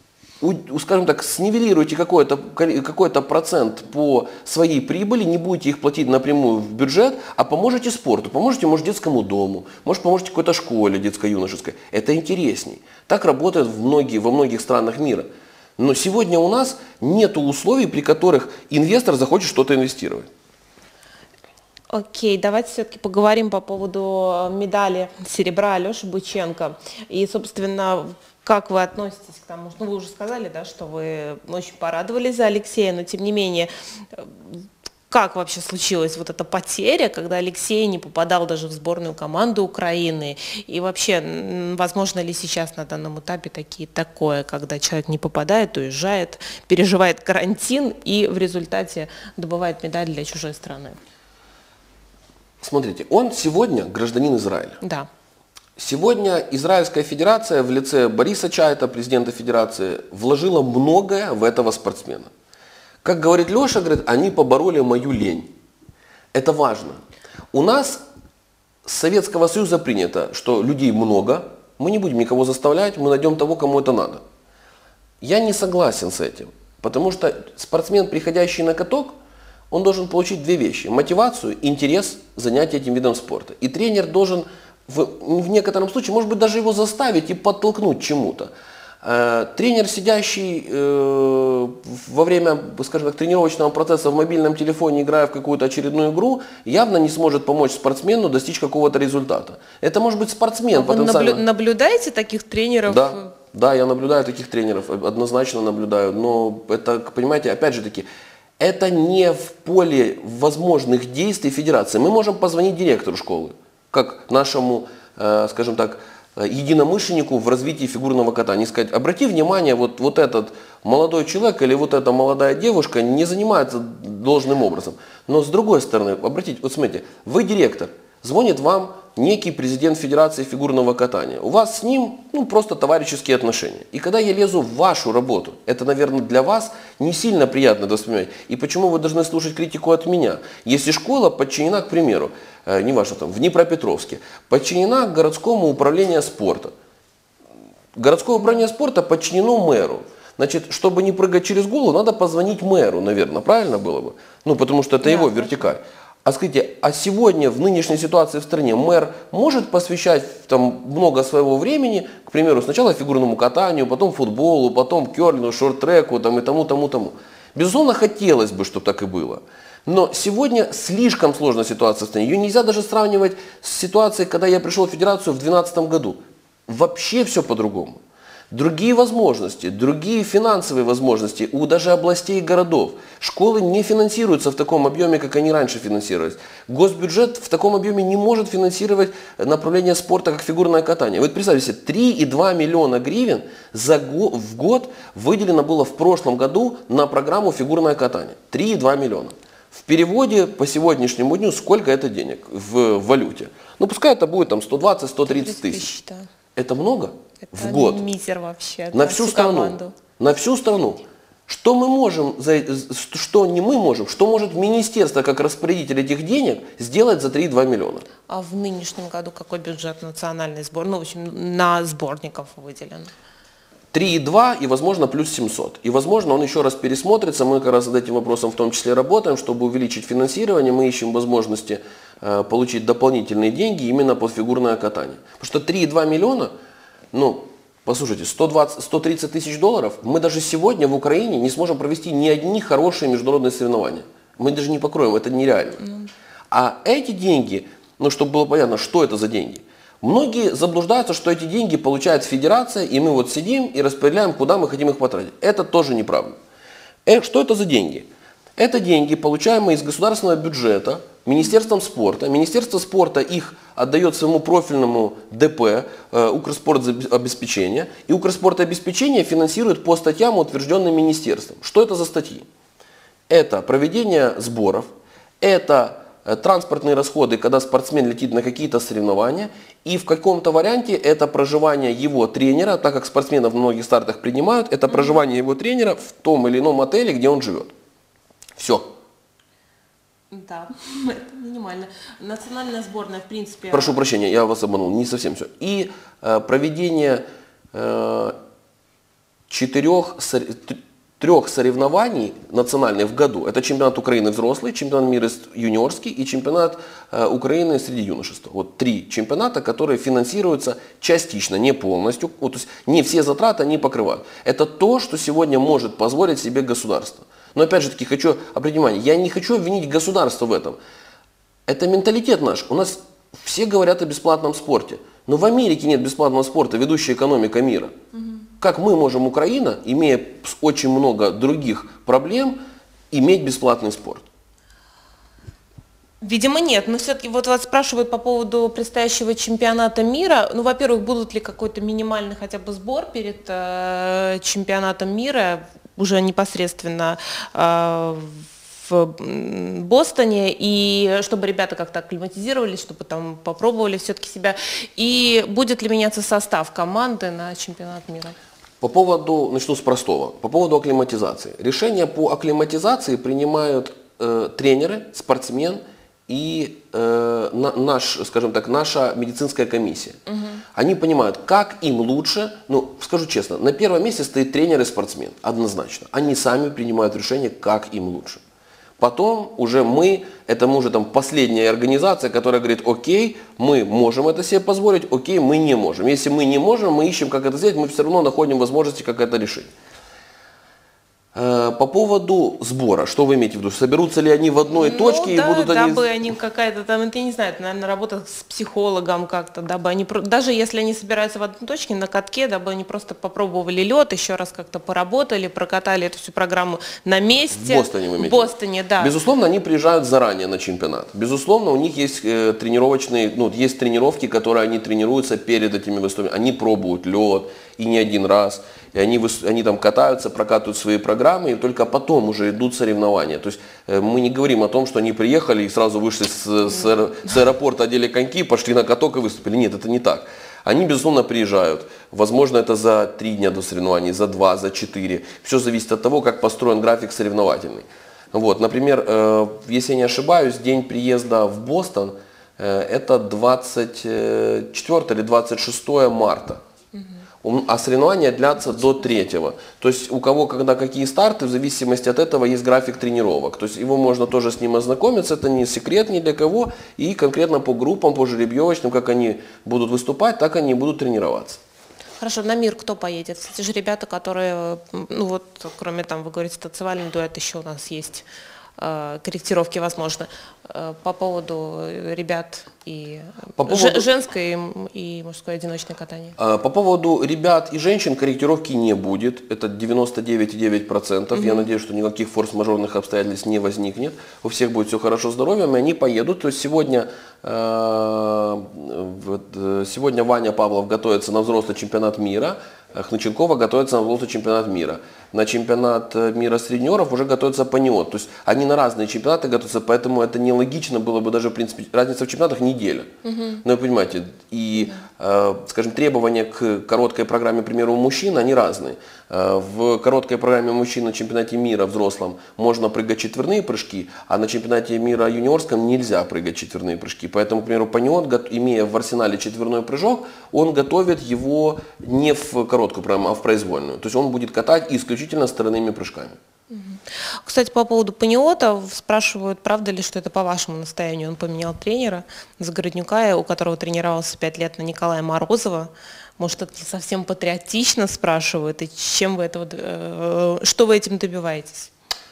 B: скажем так, снивелируйте какой-то какой-то процент по своей прибыли, не будете их платить напрямую в бюджет, а поможете спорту, поможете, может, детскому дому, может, поможете какой-то школе детско-юношеской. Это интересней. Так работает в многие, во многих странах мира. Но сегодня у нас нет условий, при которых инвестор захочет что-то инвестировать.
A: Окей, давайте все-таки поговорим по поводу медали серебра Алеши Быченко. И, собственно, как вы относитесь к тому, что, ну, вы уже сказали, да, что вы очень порадовались за Алексея, но тем не менее, как вообще случилась вот эта потеря, когда Алексей не попадал даже в сборную команду Украины? И вообще, возможно ли сейчас на данном этапе такие, такое, когда человек не попадает, уезжает, переживает карантин и в результате добывает медаль для чужой страны?
B: Смотрите, он сегодня гражданин Израиля.
A: Да.
B: Сегодня Израильская Федерация в лице Бориса Чайта, президента Федерации, вложила многое в этого спортсмена. Как говорит Леша, говорит, они побороли мою лень. Это важно. У нас с Советского Союза принято, что людей много, мы не будем никого заставлять, мы найдем того, кому это надо. Я не согласен с этим, потому что спортсмен, приходящий на каток, он должен получить две вещи. Мотивацию, интерес занятия этим видом спорта. И тренер должен в, в некотором случае, может быть, даже его заставить и подтолкнуть чему-то. Э, тренер, сидящий э, во время, скажем так, тренировочного процесса в мобильном телефоне, играя в какую-то очередную игру, явно не сможет помочь спортсмену достичь какого-то результата. Это может быть спортсмен
A: а
B: потенциально.
A: Вы наблюдаете таких тренеров?
B: Да, да, я наблюдаю таких тренеров, однозначно наблюдаю. Но это, понимаете, опять же таки, это не в поле возможных действий федерации. Мы можем позвонить директору школы, как нашему, э, скажем так, единомышленнику в развитии фигурного катания. И сказать, обрати внимание, вот, вот этот молодой человек или вот эта молодая девушка не занимается должным образом. Но с другой стороны, обратите, вот смотрите, вы директор, звонит вам некий президент Федерации фигурного катания. У вас с ним ну, просто товарищеские отношения. И когда я лезу в вашу работу, это, наверное, для вас не сильно приятно воспринимать. И почему вы должны слушать критику от меня? Если школа подчинена, к примеру, э, не важно, там, в Днепропетровске, подчинена городскому управлению спорта. Городское управление спорта подчинено мэру. Значит, чтобы не прыгать через голову, надо позвонить мэру, наверное, правильно было бы? Ну, потому что это да, его вертикаль. А скажите, а сегодня в нынешней ситуации в стране мэр может посвящать там, много своего времени, к примеру, сначала фигурному катанию, потом футболу, потом керлингу, шорт-треку там, и тому, тому, тому. Безусловно, хотелось бы, чтобы так и было. Но сегодня слишком сложная ситуация в стране. Ее нельзя даже сравнивать с ситуацией, когда я пришел в федерацию в две тысячи двенадцатом году. Вообще все по-другому. Другие возможности, другие финансовые возможности у даже областей и городов. Школы не финансируются в таком объеме, как они раньше финансировались. Госбюджет в таком объеме не может финансировать направление спорта, как фигурное катание. Вы представьте себе, три и два миллиона гривен за го- в год выделено было в прошлом году на программу фигурное катание. три и два миллиона. В переводе по сегодняшнему дню сколько это денег в валюте? Ну пускай это будет там сто двадцать - сто тридцать тысяч. Да. Это много?
A: Это
B: в год.
A: Мизер вообще.
B: На всю страну. Команду. На всю страну. Что мы можем, что не мы можем, что может министерство, как распорядитель этих денег, сделать за три и два миллиона?
A: А в нынешнем году какой бюджет национальный сбор, ну, в общем, на сборников выделен?
B: три и два и, возможно, плюс семьсот. И, возможно, он еще раз пересмотрится. Мы как раз над этим вопросом в том числе работаем, чтобы увеличить финансирование. Мы ищем возможности э, получить дополнительные деньги именно под фигурное катание. Потому что три и два миллиона, ну, послушайте, сто двадцать - сто тридцать тысяч долларов, мы даже сегодня в Украине не сможем провести ни одни хорошие международные соревнования. Мы даже не покроем, это нереально. Mm. А эти деньги, ну, чтобы было понятно, что это за деньги. Многие заблуждаются, что эти деньги получает федерация, и мы вот сидим и распределяем, куда мы хотим их потратить. Это тоже неправда. Э, что это за деньги? Это деньги, получаемые из государственного бюджета, Министерством спорта. Министерство спорта их отдает своему профильному ДП, э, Укрспортобеспечение. И Укрспортобеспечение финансирует по статьям, утвержденным министерством. Что это за статьи? Это проведение сборов, это транспортные расходы, когда спортсмен летит на какие-то соревнования, и в каком-то варианте это проживание его тренера, так как спортсменов в многих стартах принимают, это проживание его тренера в том или ином отеле, где он живет. Все.
A: Да, это минимально. Национальная сборная, в принципе...
B: Прошу прощения, я вас обманул, не совсем все. И э, проведение э, четырех... трех соревнований национальных в году. Это чемпионат Украины взрослый, чемпионат мира юниорский и чемпионат э, Украины среди юношества. Вот три чемпионата, которые финансируются частично, не полностью. Вот, то есть не все затраты они покрывают. Это то, что сегодня может позволить себе государство. Но опять же таки хочу обратить внимание, я не хочу обвинить государство в этом. Это менталитет наш. У нас все говорят о бесплатном спорте. Но в Америке нет бесплатного спорта, ведущая экономика мира. Угу. Как мы можем, Украина, имея очень много других проблем, иметь бесплатный спорт?
A: Видимо, нет. Но все-таки вот вас спрашивают по поводу предстоящего чемпионата мира. Ну, во-первых, будут ли какой-то минимальный хотя бы сбор перед э, чемпионатом мира, уже непосредственно э, в Бостоне, и чтобы ребята как-то акклиматизировались, чтобы там попробовали все-таки себя. И будет ли меняться состав команды на чемпионат мира?
B: По поводу, начну с простого, по поводу акклиматизации. Решения по акклиматизации принимают э, тренеры, спортсмен и э, на, наш, скажем так, наша медицинская комиссия. Угу. Они понимают, как им лучше. Ну, скажу честно, на первом месте стоит тренер и спортсмен, однозначно. Они сами принимают решение, как им лучше. Потом уже мы, это мы уже там последняя организация, которая говорит, окей, мы можем это себе позволить, окей, мы не можем. Если мы не можем, мы ищем, как это сделать, мы все равно находим возможности, как это решить. По поводу сбора, что вы имеете в виду? Соберутся ли они в одной
A: ну,
B: точке
A: да,
B: и будут
A: дабы
B: они...
A: Дабы они какая-то там, это, я не знаю, это, наверное, работа с психологом как-то, дабы они, даже если они собираются в одной точке, на катке, дабы они просто попробовали лед, еще раз как-то поработали, прокатали эту всю программу на месте.
B: В Бостоне вы имеете?
A: В Бостоне, да.
B: Безусловно, они приезжают заранее на чемпионат. Безусловно, у них есть э, тренировочные, ну, есть тренировки, которые они тренируются перед этими выступлениями. Они пробуют лед, и не один раз. И они, они там катаются, прокатывают свои программы, и только потом уже идут соревнования. То есть э, мы не говорим о том, что они приехали и сразу вышли с, с, аэро, с аэропорта, одели коньки, пошли на каток и выступили. Нет, это не так. Они, безусловно, приезжают. Возможно, это за три дня до соревнований, за два, за четыре. Все зависит от того, как построен график соревновательный. Вот, например, э, если я не ошибаюсь, день приезда в Бостон э, это двадцать четвёртое или двадцать шестое марта. А соревнования длятся до третьего. То есть у кого когда какие старты, в зависимости от этого есть график тренировок. То есть его можно тоже с ним ознакомиться, это не секрет ни для кого. И конкретно по группам, по жеребьевочным, как они будут выступать, так они будут тренироваться.
A: Хорошо, на мир кто поедет? Эти же ребята, которые, ну вот, кроме там, вы говорите, танцевальный дуэт, еще у нас есть э, корректировки, возможно. Э, по поводу ребят и
B: по поводу...
A: женское и мужское одиночное катание.
B: По поводу ребят и женщин корректировки не будет. Это девяносто девять и девять десятых процента. Mm-hmm. Я надеюсь, что никаких форс-мажорных обстоятельств не возникнет. У всех будет все хорошо с здоровьем, и они поедут. То есть сегодня, э, сегодня Ваня Павлов готовится на взрослый чемпионат мира. Хначенкова готовится на взрослый чемпионат мира. На чемпионат мира среднеров уже готовится Паниот. То есть они на разные чемпионаты готовятся, поэтому это нелогично было бы даже, в принципе, разница в чемпионатах неделя. Угу. Ну, вы понимаете, и, э, скажем, требования к короткой программе, к примеру, у мужчин, они разные. Э, в короткой программе мужчин на чемпионате мира взрослом можно прыгать четверные прыжки, а на чемпионате мира юниорском нельзя прыгать четверные прыжки. Поэтому, к примеру, Паниот, имея в арсенале четверной прыжок, он готовит его не в короткую программу, а в произвольную. То есть он будет катать исключительно стороными прыжками.
A: Кстати, по поводу Паниота спрашивают, правда ли, что это по вашему настоянию он поменял тренера Загороднюка, у которого тренировался пять лет, на Николая Морозова. Может, это не совсем патриотично, спрашивают, и чем вы этого, э, что вы этим добиваетесь?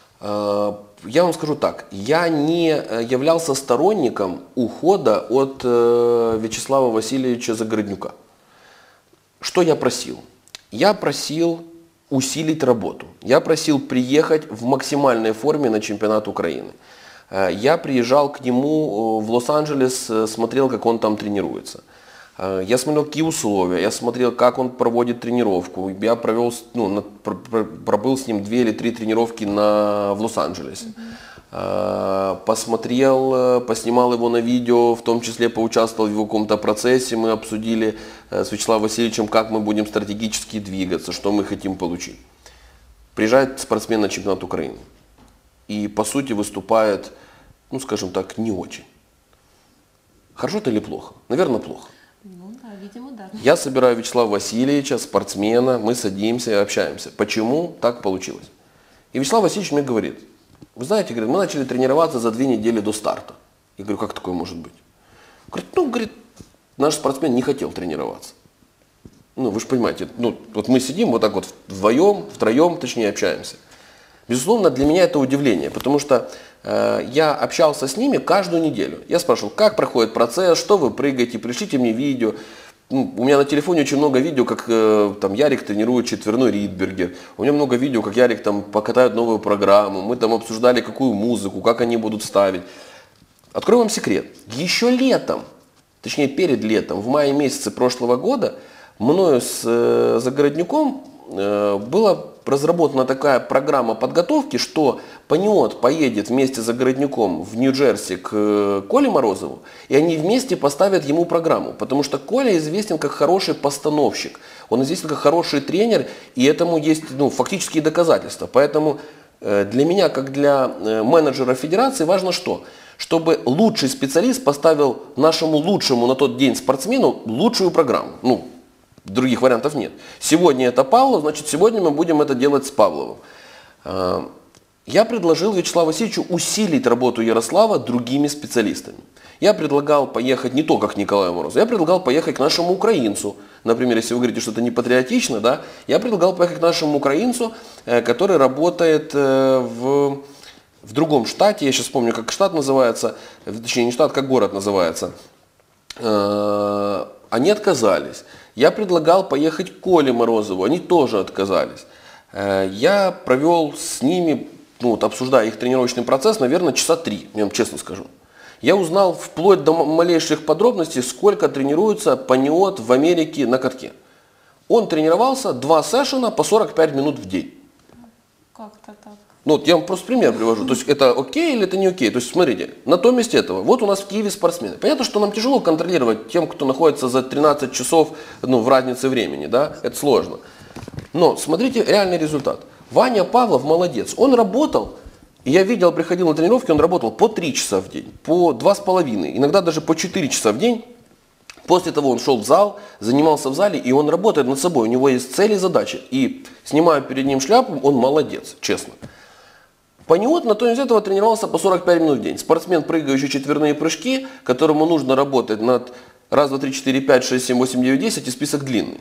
B: Я вам скажу так, я не являлся сторонником ухода от э, Вячеслава Васильевича Загороднюка. Что я просил? Я просил усилить работу. Я просил приехать в максимальной форме на чемпионат Украины. Я приезжал к нему в Лос-Анджелес, смотрел, как он там тренируется. Я смотрел, какие условия, я смотрел, как он проводит тренировку. Я провел, ну, пробыл с ним две или три тренировки на, в Лос-Анджелесе. Mm-hmm. Посмотрел, поснимал его на видео, в том числе поучаствовал в его каком-то процессе. Мы обсудили с Вячеславом Васильевичем, как мы будем стратегически двигаться, что мы хотим получить. Приезжает спортсмен на чемпионат Украины. И, по сути, выступает, ну, скажем так, не очень. Хорошо это или плохо? Наверное, плохо.
A: Ну да, видимо, да.
B: Я собираю Вячеслава Васильевича, спортсмена, мы садимся и общаемся. Почему так получилось? И Вячеслав Васильевич мне говорит, вы знаете, говорит, мы начали тренироваться за две недели до старта. Я говорю, как такое может быть? Говорит, ну, говорит, наш спортсмен не хотел тренироваться. Ну, вы же понимаете, ну, вот мы сидим вот так вот вдвоем, втроем, точнее, общаемся. Безусловно, для меня это удивление, потому что э, я общался с ними каждую неделю. Я спрашивал, как проходит процесс, что вы прыгаете, пришлите мне видео. Ну, у меня на телефоне очень много видео, как э, там Ярик тренирует четверной Ридбергер. У меня много видео, как Ярик там покатает новую программу. Мы там обсуждали, какую музыку, как они будут ставить. Открою вам секрет. Еще летом, точнее перед летом, в мае месяце прошлого года, мною с э, Загороднюком э, была разработана такая программа подготовки, что Паниот поедет вместе с Загороднюком в Нью-Джерси к э, Коле Морозову, и они вместе поставят ему программу. Потому что Коля известен как хороший постановщик, он известен как хороший тренер, и этому есть ну, фактические доказательства. Поэтому э, для меня, как для э, менеджера федерации, важно что? Чтобы лучший специалист поставил нашему лучшему на тот день спортсмену лучшую программу. Ну, других вариантов нет. Сегодня это Павлов, значит, сегодня мы будем это делать с Павловым. Я предложил Вячеславу Васильевичу усилить работу Ярослава другими специалистами. Я предлагал поехать не только к Николаю Морозову, я предлагал поехать к нашему украинцу. Например, если вы говорите, что это не патриотично, да, я предлагал поехать к нашему украинцу, который работает в... в другом штате, я сейчас помню, как штат называется, точнее не штат, как город называется, они отказались. Я предлагал поехать к Коле Морозову, они тоже отказались. Я провел с ними, ну, вот, обсуждая их тренировочный процесс, наверное, часа три, я вам честно скажу. Я узнал вплоть до малейших подробностей, сколько тренируется Паниот в Америке на катке. Он тренировался два сессиона по сорок пять минут в день.
A: Как-то так.
B: Ну, вот я вам просто пример привожу. То есть это окей или это не окей? То есть смотрите, на том месте этого, вот у нас в Киеве спортсмены. Понятно, что нам тяжело контролировать тем, кто находится за тринадцать часов ну, в разнице времени, да, это сложно. Но смотрите реальный результат. Ваня Павлов молодец, он работал, и я видел, приходил на тренировки, он работал по три часа в день, по два с половиной, иногда даже по четыре часа в день. После того он шел в зал, занимался в зале, и он работает над собой, у него есть цели и задачи. И снимая перед ним шляпу, он молодец, честно. Паниот на то из этого тренировался по сорок пять минут в день. Спортсмен, прыгающий четверные прыжки, которому нужно работать над раз, два, три, четыре, пять, шесть, семь, восемь, девять, десять, и список длинный.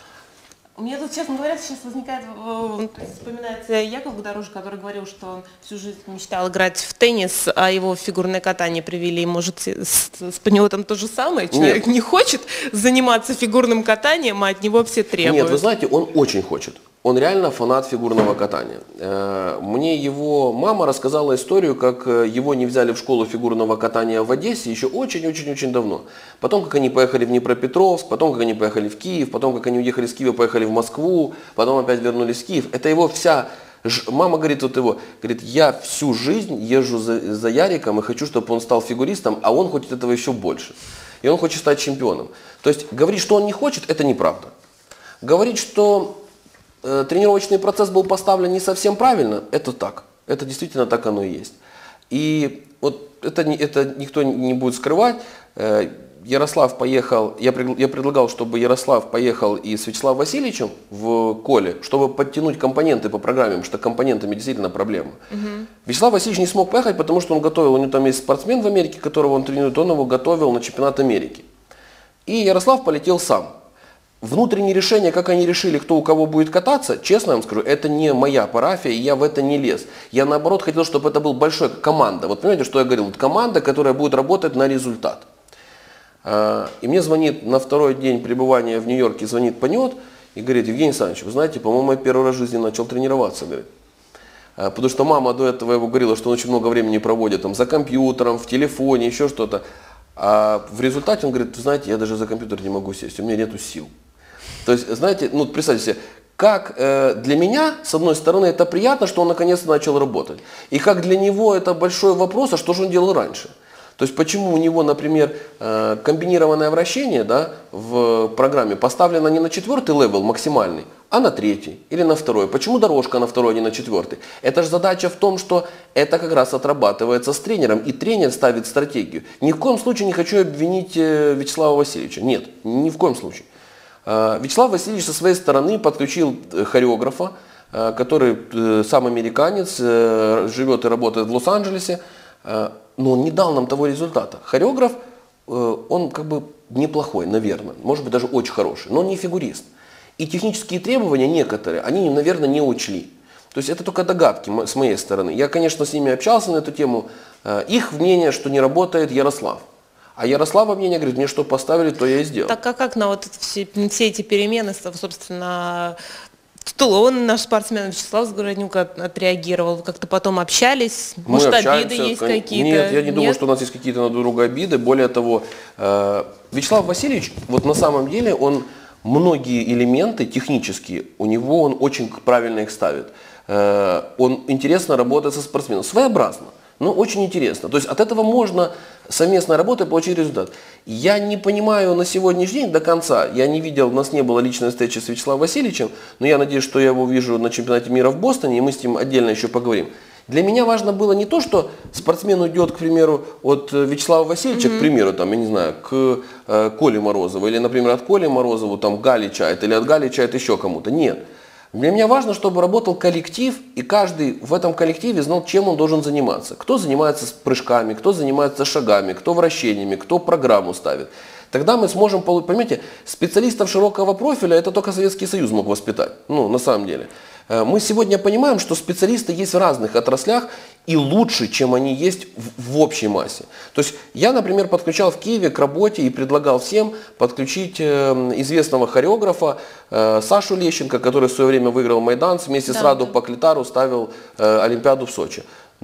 A: У меня тут, честно говоря, сейчас возникает, то есть вспоминается Яков Гдорожик, который говорил, что он всю жизнь мечтал играть в теннис, а его в фигурное катание привели. Может, с, с Паниотом то же самое? Человек Нет. не хочет заниматься фигурным катанием, а от него все требуют.
B: Нет, вы знаете, он очень хочет. Он реально фанат фигурного катания. Мне его мама рассказала историю, как его не взяли в школу фигурного катания в Одессе еще очень-очень-очень давно. Потом, как они поехали в Днепропетровск, потом, как они поехали в Киев, потом, как они уехали с Киева, поехали в Москву, потом опять вернулись в Киев. Это его вся... Мама говорит, вот его, говорит, я всю жизнь езжу за, за Яриком и хочу, чтобы он стал фигуристом, а он хочет этого еще больше. И он хочет стать чемпионом. То есть говорить, что он не хочет, это неправда. Говорить, что тренировочный процесс был поставлен не совсем правильно, это так. Это действительно так оно и есть. И вот это, это никто не будет скрывать. Ярослав поехал, я, я предлагал, чтобы Ярослав поехал и с Вячеславом Васильевичем в Коле, чтобы подтянуть компоненты по программе, потому что компонентами действительно проблема. Угу. Вячеслав Васильевич не смог поехать, потому что он готовил, у него там есть спортсмен в Америке, которого он тренирует, он его готовил на чемпионат Америки. И Ярослав полетел сам. Внутренние решения, как они решили, кто у кого будет кататься, честно вам скажу, это не моя парафия, и я в это не лез. Я наоборот хотел, чтобы это был большой команда. Вот понимаете, что я говорил? Вот команда, которая будет работать на результат. И мне звонит на второй день пребывания в Нью-Йорке, звонит Паниот и говорит: Евгений Александрович, вы знаете, по-моему, я первый раз в жизни начал тренироваться, говорит. Потому что мама до этого его говорила, что он очень много времени проводит там, за компьютером, в телефоне, еще что-то. А в результате он говорит: вы знаете, я даже за компьютер не могу сесть, у меня нету сил. То есть, знаете, ну представьте себе, как э, для меня, с одной стороны, это приятно, что он наконец-то начал работать. И как для него это большой вопрос, а что же он делал раньше? То есть, почему у него, например, э, комбинированное вращение, да, в программе поставлено не на четвертый левел максимальный, а на третий или на второй. Почему дорожка на второй, а не на четвертый? Это же задача в том, что это как раз отрабатывается с тренером, и тренер ставит стратегию. Ни в коем случае не хочу обвинить э, Вячеслава Васильевича. Нет, ни в коем случае. Вячеслав Васильевич со своей стороны подключил хореографа, который сам американец, живет и работает в Лос-Анджелесе, но он не дал нам того результата. Хореограф, он как бы неплохой, наверное, может быть даже очень хороший, но он не фигурист. И технические требования некоторые, они, наверное, не учли. То есть это только догадки с моей стороны. Я, конечно, с ними общался на эту тему. Их мнение, что не работает Ярослав. А Ярослава мнение говорит, мне что поставили, то я и сделал.
A: Так а как на вот все, все эти перемены, собственно, он, наш спортсмен Вячеслав Сгороднюк, отреагировал? Как-то потом общались?
B: Мы
A: Может,
B: общаемся,
A: обиды есть
B: кон...
A: какие-то?
B: Нет, я не
A: Нет?
B: думаю, что у нас есть какие-то на друг друга обиды. Более того, э, Вячеслав Васильевич, вот на самом деле, он многие элементы технические, у него он очень правильно их ставит. Э, он интересно работает со спортсменом, своеобразно. Ну, очень интересно. То есть от этого можно совместной работой получить результат. Я не понимаю на сегодняшний день до конца, я не видел, у нас не было личной встречи с Вячеславом Васильевичем, но я надеюсь, что я его увижу на чемпионате мира в Бостоне, и мы с ним отдельно еще поговорим. Для меня важно было не то, что спортсмен уйдет, к примеру, от Вячеслава Васильевича, mm-hmm. к примеру, там, я не знаю, к э, Коле Морозову, или, например, от Коли Морозову, там, Гали чает, или от Гали чает еще кому-то. Нет. Для меня важно, чтобы работал коллектив, и каждый в этом коллективе знал, чем он должен заниматься. Кто занимается прыжками, кто занимается шагами, кто вращениями, кто программу ставит. Тогда мы сможем, понимаете, специалистов широкого профиля это только Советский Союз мог воспитать, ну, на самом деле. Мы сегодня понимаем, что специалисты есть в разных отраслях и лучше, чем они есть в, в общей массе. То есть я, например, подключал в Киеве к работе и предлагал всем подключить э, известного хореографа э, Сашу Лещенко, который в свое время выиграл Майданс, вместе да, с Раду да. Поклитару ставил э, Олимпиаду в Сочи.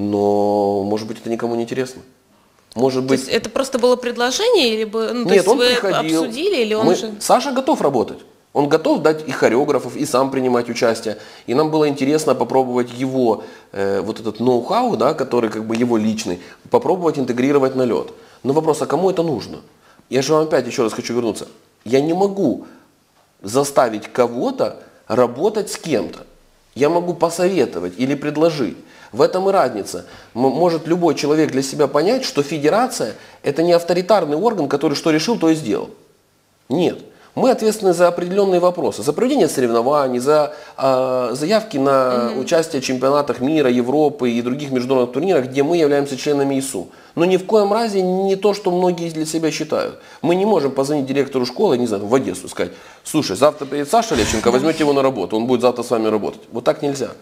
B: Но, может быть, это никому не интересно. Может быть...
A: То есть это просто было предложение? Или бы, ну, то
B: Нет,
A: есть
B: он
A: вы
B: приходил.
A: Обсудили? Или он
B: Мы...
A: уже...
B: Саша готов работать. Он готов дать и хореографов, и сам принимать участие. И нам было интересно попробовать его, э, вот этот ноу-хау, да, который как бы его личный, попробовать интегрировать на лед. Но вопрос, а кому это нужно? Я же вам опять еще раз хочу вернуться. Я не могу заставить кого-то работать с кем-то. Я могу посоветовать или предложить. В этом и разница. Может любой человек для себя понять, что федерация – это не авторитарный орган, который что решил, то и сделал. Нет. Мы ответственны за определенные вопросы, за проведение соревнований, за э, заявки на mm-hmm. участие в чемпионатах мира, Европы и других международных турнирах, где мы являемся членами ИСУ. Но ни в коем разе не то, что многие для себя считают. Мы не можем позвонить директору школы, не знаю, в Одессу, сказать, слушай, завтра приедет Саша Лещенко, возьмете его на работу, он будет завтра с вами работать. Вот так нельзя.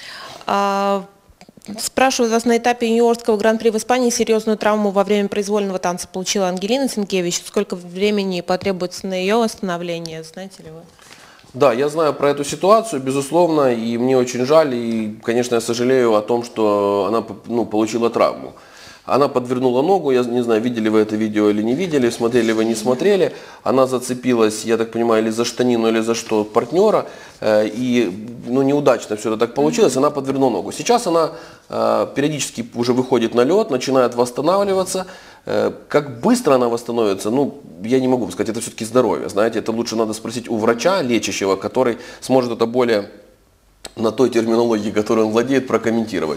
A: А... Спрашиваю вас, на этапе юниорского гран-при в Испании серьезную травму во время произвольного танца получила Ангелина Сенкевич. Сколько времени потребуется на ее восстановление, знаете ли вы?
B: Да, я знаю про эту ситуацию, безусловно, и мне очень жаль, и, конечно, я сожалею о том, что она ну, получила травму. Она подвернула ногу, я не знаю, видели вы это видео или не видели, смотрели вы, не смотрели. Она зацепилась, я так понимаю, или за штанину, или за что партнера. Э, и ну, неудачно все это так получилось, она подвернула ногу. Сейчас она э, периодически уже выходит на лед, начинает восстанавливаться. Э, как быстро она восстановится, ну, я не могу сказать, это все-таки здоровье. Знаете, это лучше надо спросить у врача лечащего, который сможет это более на той терминологии, которой он владеет, прокомментировать.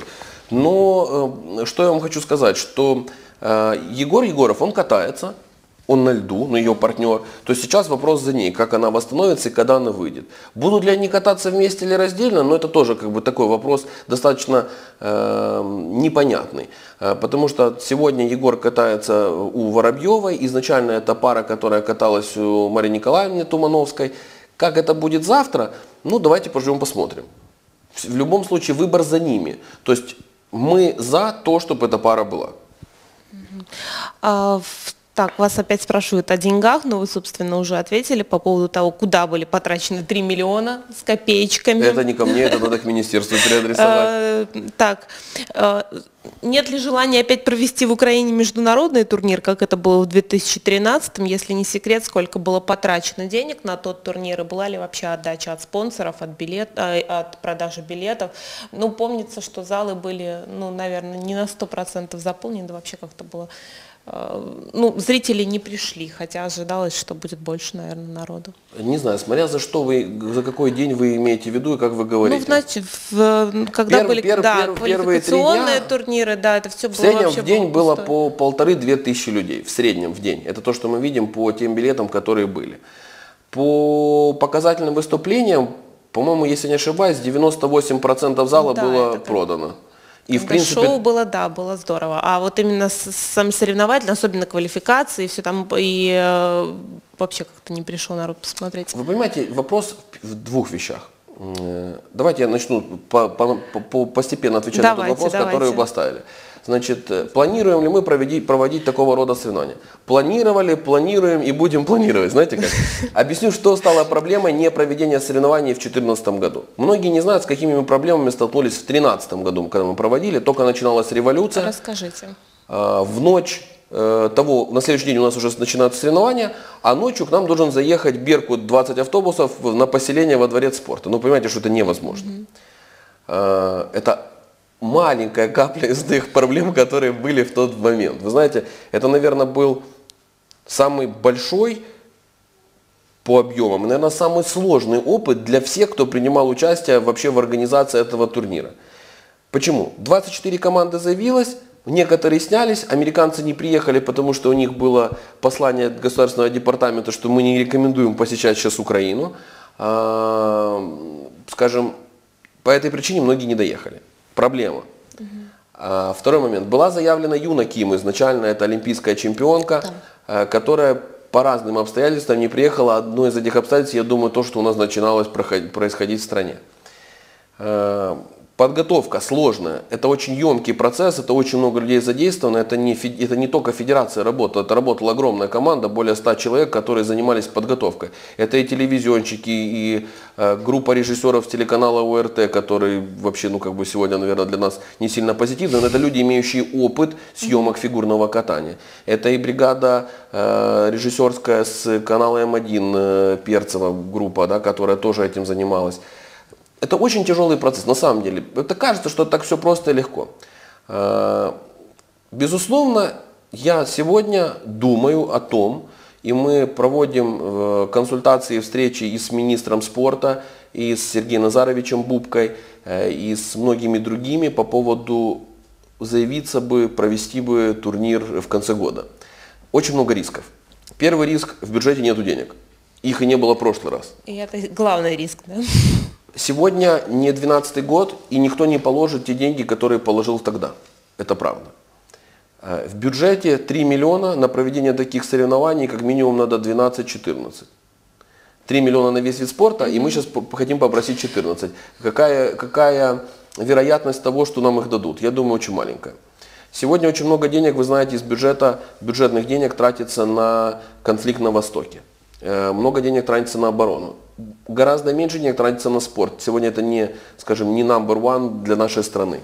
B: Но э, что я вам хочу сказать, что э, Егор Егоров, он катается, он на льду, но ее партнер. То есть сейчас вопрос за ней, как она восстановится и когда она выйдет. Будут ли они кататься вместе или раздельно, но это тоже как бы такой вопрос достаточно э, непонятный. Э, потому что сегодня Егор катается у Воробьевой, изначально это пара, которая каталась у Марии Николаевны Тумановской. Как это будет завтра, ну давайте поживем посмотрим. В любом случае выбор за ними. То есть мы за то, чтобы эта пара была.
A: А, так, вас опять спрашивают о деньгах, но вы, собственно, уже ответили по поводу того, куда были потрачены три миллиона с копеечками.
B: Это не ко мне, это надо к министерству переадресовать.
A: Так, нет ли желания опять провести в Украине международный турнир, как это было в две тысячи тринадцатом? Если не секрет, сколько было потрачено денег на тот турнир, и была ли вообще отдача от спонсоров, от, билет, от продажи билетов? Ну, помнится, что залы были, ну, наверное, не на сто процентов заполнены, вообще как-то было... Ну, зрители не пришли, хотя ожидалось, что будет больше, наверное, народу.
B: Не знаю, смотря за что вы, за какой день вы имеете в виду и как вы говорите.
A: Ну, значит, в, когда
B: Перв,
A: были
B: перв,
A: да,
B: перв,
A: квалификационные турниры, да, это все было.
B: В среднем
A: вообще
B: в день было
A: пусто.
B: по полторы-две тысячи людей, в среднем в день. Это то, что мы видим по тем билетам, которые были. По показательным выступлениям, по-моему, если не ошибаюсь, девяносто восемь процентов зала да, было продано. И, в принципе,
A: шоу было, да, было здорово. А вот именно сами соревновательные, особенно квалификации, все там, и э, вообще как-то не пришел народ посмотреть.
B: Вы понимаете, вопрос в двух вещах. Давайте я начну по, по, по, постепенно отвечать давайте, на тот вопрос, давайте. который вы поставили. Значит, планируем ли мы проводить, проводить такого рода соревнования? Планировали, планируем и будем планировать. Знаете как? Объясню, что стало проблемой не проведения соревнований в две тысячи четырнадцатом году. Многие не знают, с какими мы проблемами столкнулись в две тысячи тринадцатом году, когда мы проводили. Только начиналась революция.
A: Расскажите.
B: В ночь того, на следующий день у нас уже начинаются соревнования, а ночью к нам должен заехать Беркут двадцать автобусов на поселение во дворец спорта. Ну, понимаете, что это невозможно. Mm-hmm. Это маленькая капля из тех проблем, которые были в тот момент. Вы знаете, это, наверное, был самый большой по объемам и, наверное, самый сложный опыт для всех, кто принимал участие вообще в организации этого турнира. Почему? двадцать четыре команды заявилось, некоторые снялись, американцы не приехали, потому что у них было послание от Государственного департамента, что мы не рекомендуем посещать сейчас Украину. Скажем, по этой причине многие не доехали. Проблема. Угу. А, второй момент. Была заявлена Юна Ким, изначально это олимпийская чемпионка, да. которая по разным обстоятельствам не приехала. Одно из этих обстоятельств, я думаю, то, что у нас начиналось происходить в стране. А, подготовка сложная. Это очень емкий процесс, это очень много людей задействовано. Это не, это не только федерация работала, это работала огромная команда, более ста человек, которые занимались подготовкой. Это и телевизионщики, и э, группа режиссеров телеканала О Р Т, который вообще, ну как бы сегодня, наверное, для нас не сильно позитивный, но это люди, имеющие опыт съемок фигурного катания. Это и бригада э, режиссерская с канала М один, э, Перцева группа, да, которая тоже этим занималась. Это очень тяжелый процесс, на самом деле. Это кажется, что так все просто и легко. Безусловно, я сегодня думаю о том, и мы проводим консультации и встречи и с министром спорта, и с Сергеем Назаровичем Бубкой, и с многими другими по поводу заявиться бы, провести бы турнир в конце года. Очень много рисков. Первый риск – в бюджете нету денег. Их и не было в прошлый раз.
A: И это главный риск, да?
B: Сегодня не двенадцатый год, и никто не положит те деньги, которые положил тогда. Это правда. В бюджете три миллиона на проведение таких соревнований, как минимум надо двенадцать-четырнадцать. три миллиона на весь вид спорта, и мы сейчас хотим попросить четырнадцать. Какая, какая вероятность того, что нам их дадут? Я думаю, очень маленькая. Сегодня очень много денег, вы знаете, из бюджета, бюджетных денег тратится на конфликт на Востоке. Много денег тратится на оборону. Гораздо меньше денег тратится на спорт. Сегодня это не, скажем, не number one для нашей страны.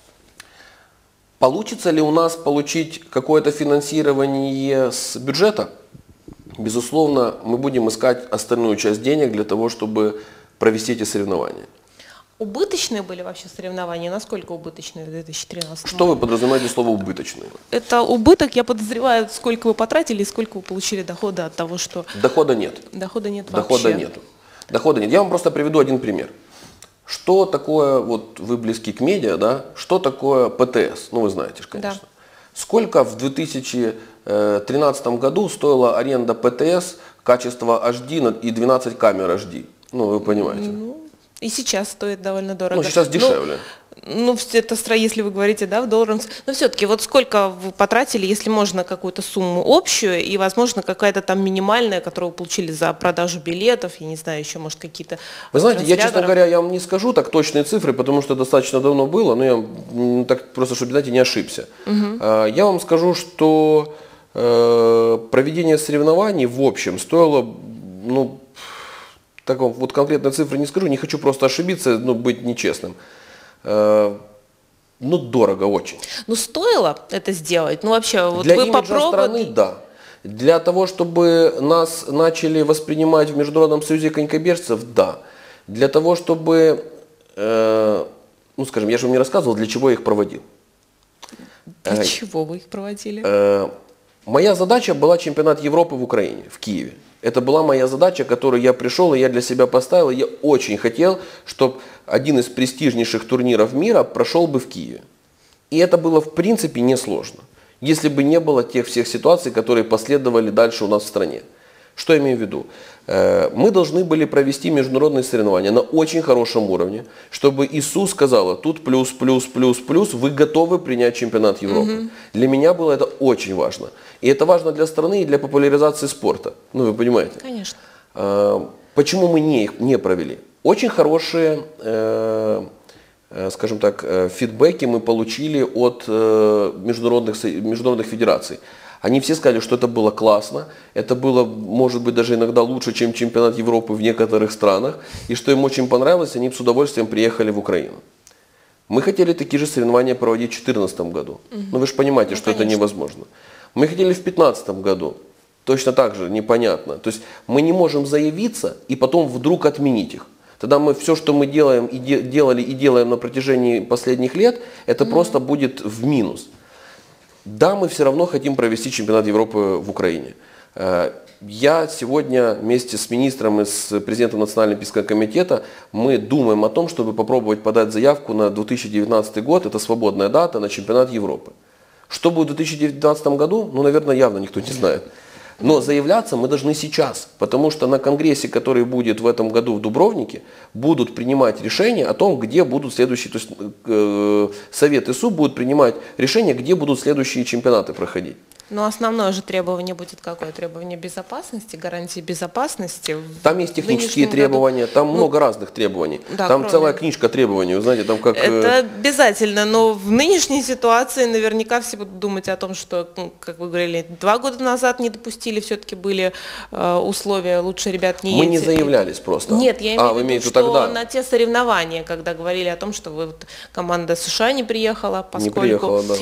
B: Получится ли у нас получить какое-то финансирование с бюджета? Безусловно, мы будем искать остальную часть денег для того, чтобы провести эти соревнования.
A: Убыточные были вообще соревнования? Насколько убыточные в две тысячи тринадцатом?
B: Что вы подразумеваете слово «убыточные»?
A: Это убыток, я подозреваю, сколько вы потратили и сколько вы получили дохода от того, что...
B: Дохода нет.
A: Дохода нет
B: вообще.
A: Дохода
B: нету. Дохода нет. Я вам просто приведу один пример. Что такое, вот вы близки к медиа, да? Что такое П Т С? Ну, вы знаете, конечно. Да. Сколько в две тысячи тринадцатом году стоила аренда П Т С, качество эйч ди и двенадцать камер эйч ди? Ну, вы понимаете.
A: Ну, и сейчас стоит довольно дорого.
B: Ну, сейчас дешевле.
A: Ну, ну это, если вы говорите, да, в долларах. Но все-таки, вот сколько вы потратили, если можно, какую-то сумму общую, и, возможно, какая-то там минимальная, которую вы получили за продажу билетов, я не знаю, еще, может, какие-то...
B: Вы знаете, я, честно говоря, я вам не скажу так точные цифры, потому что достаточно давно было, но я так просто, чтобы, знаете, не ошибся. Угу. Я вам скажу, что э, проведение соревнований в общем стоило, ну, так вот конкретные цифры не скажу, не хочу просто ошибиться, ну, быть нечестным. Э, ну, дорого очень.
A: Ну, стоило это сделать? Ну, вообще, вот
B: для
A: вы
B: имиджа
A: попробовали...
B: страны, да. Для того, чтобы нас начали воспринимать в Международном союзе конькобежцев, да. Для того, чтобы, э, ну, скажем, я же вам не рассказывал, для чего я их проводил.
A: Для э, чего вы их проводили?
B: Э, моя задача была чемпионат Европы в Украине, в Киеве. Это была моя задача, которую я пришел, и я для себя поставил. И я очень хотел, чтобы один из престижнейших турниров мира прошел бы в Киеве. И это было, в принципе, несложно, если бы не было тех всех ситуаций, которые последовали дальше у нас в стране. Что я имею в виду? Мы должны были провести международные соревнования на очень хорошем уровне, чтобы ИСУ сказала, тут плюс, плюс, плюс, плюс, вы готовы принять чемпионат Европы. Mm-hmm. Для меня было это очень важно. И это важно для страны и для популяризации спорта. Ну, вы понимаете?
A: Конечно.
B: Почему мы не, их не провели? Очень хорошие, э, э, скажем так, э, фидбэки мы получили от э, международных, международных федераций. Они все сказали, что это было классно, это было, может быть, даже иногда лучше, чем чемпионат Европы в некоторых странах, и что им очень понравилось, они с удовольствием приехали в Украину. Мы хотели такие же соревнования проводить в две тысячи четырнадцатом году, угу. но вы же понимаете, ну, что конечно. Это невозможно. Мы хотели в две тысячи пятнадцатом году, точно так же, непонятно. То есть мы не можем заявиться и потом вдруг отменить их. Тогда мы все, что мы делаем и де, делали и делаем на протяжении последних лет, это угу. просто будет в минус. Да, мы все равно хотим провести чемпионат Европы в Украине. Я сегодня вместе с министром и с президентом Национального олимпийского комитета мы думаем о том, чтобы попробовать подать заявку на две тысячи девятнадцатый год, это свободная дата, на чемпионат Европы. Что будет в две тысячи девятнадцатом году, ну, наверное, явно никто не знает. Но заявляться мы должны сейчас, потому что на конгрессе, который будет в этом году в Дубровнике, будут принимать решения о том, где будут следующие, то есть э, Совет ИСУ будет принимать решения, где будут следующие чемпионаты проходить.
A: Но основное же требование будет какое? Требование безопасности, гарантии безопасности?
B: Там есть технические требования, там ну, много разных требований. Да, там кроме... целая книжка требований, вы знаете, там как...
A: Это обязательно, но в нынешней ситуации наверняка все будут думать о том, что, как вы говорили, два года назад не допустили, все-таки были э, условия, лучше ребят не
B: Мы
A: едьте.
B: не заявлялись просто.
A: Нет, я имею
B: а,
A: в виду, что
B: тогда...
A: на те соревнования, когда говорили о том, что вот, команда США не приехала, поскольку
B: не приехала, да.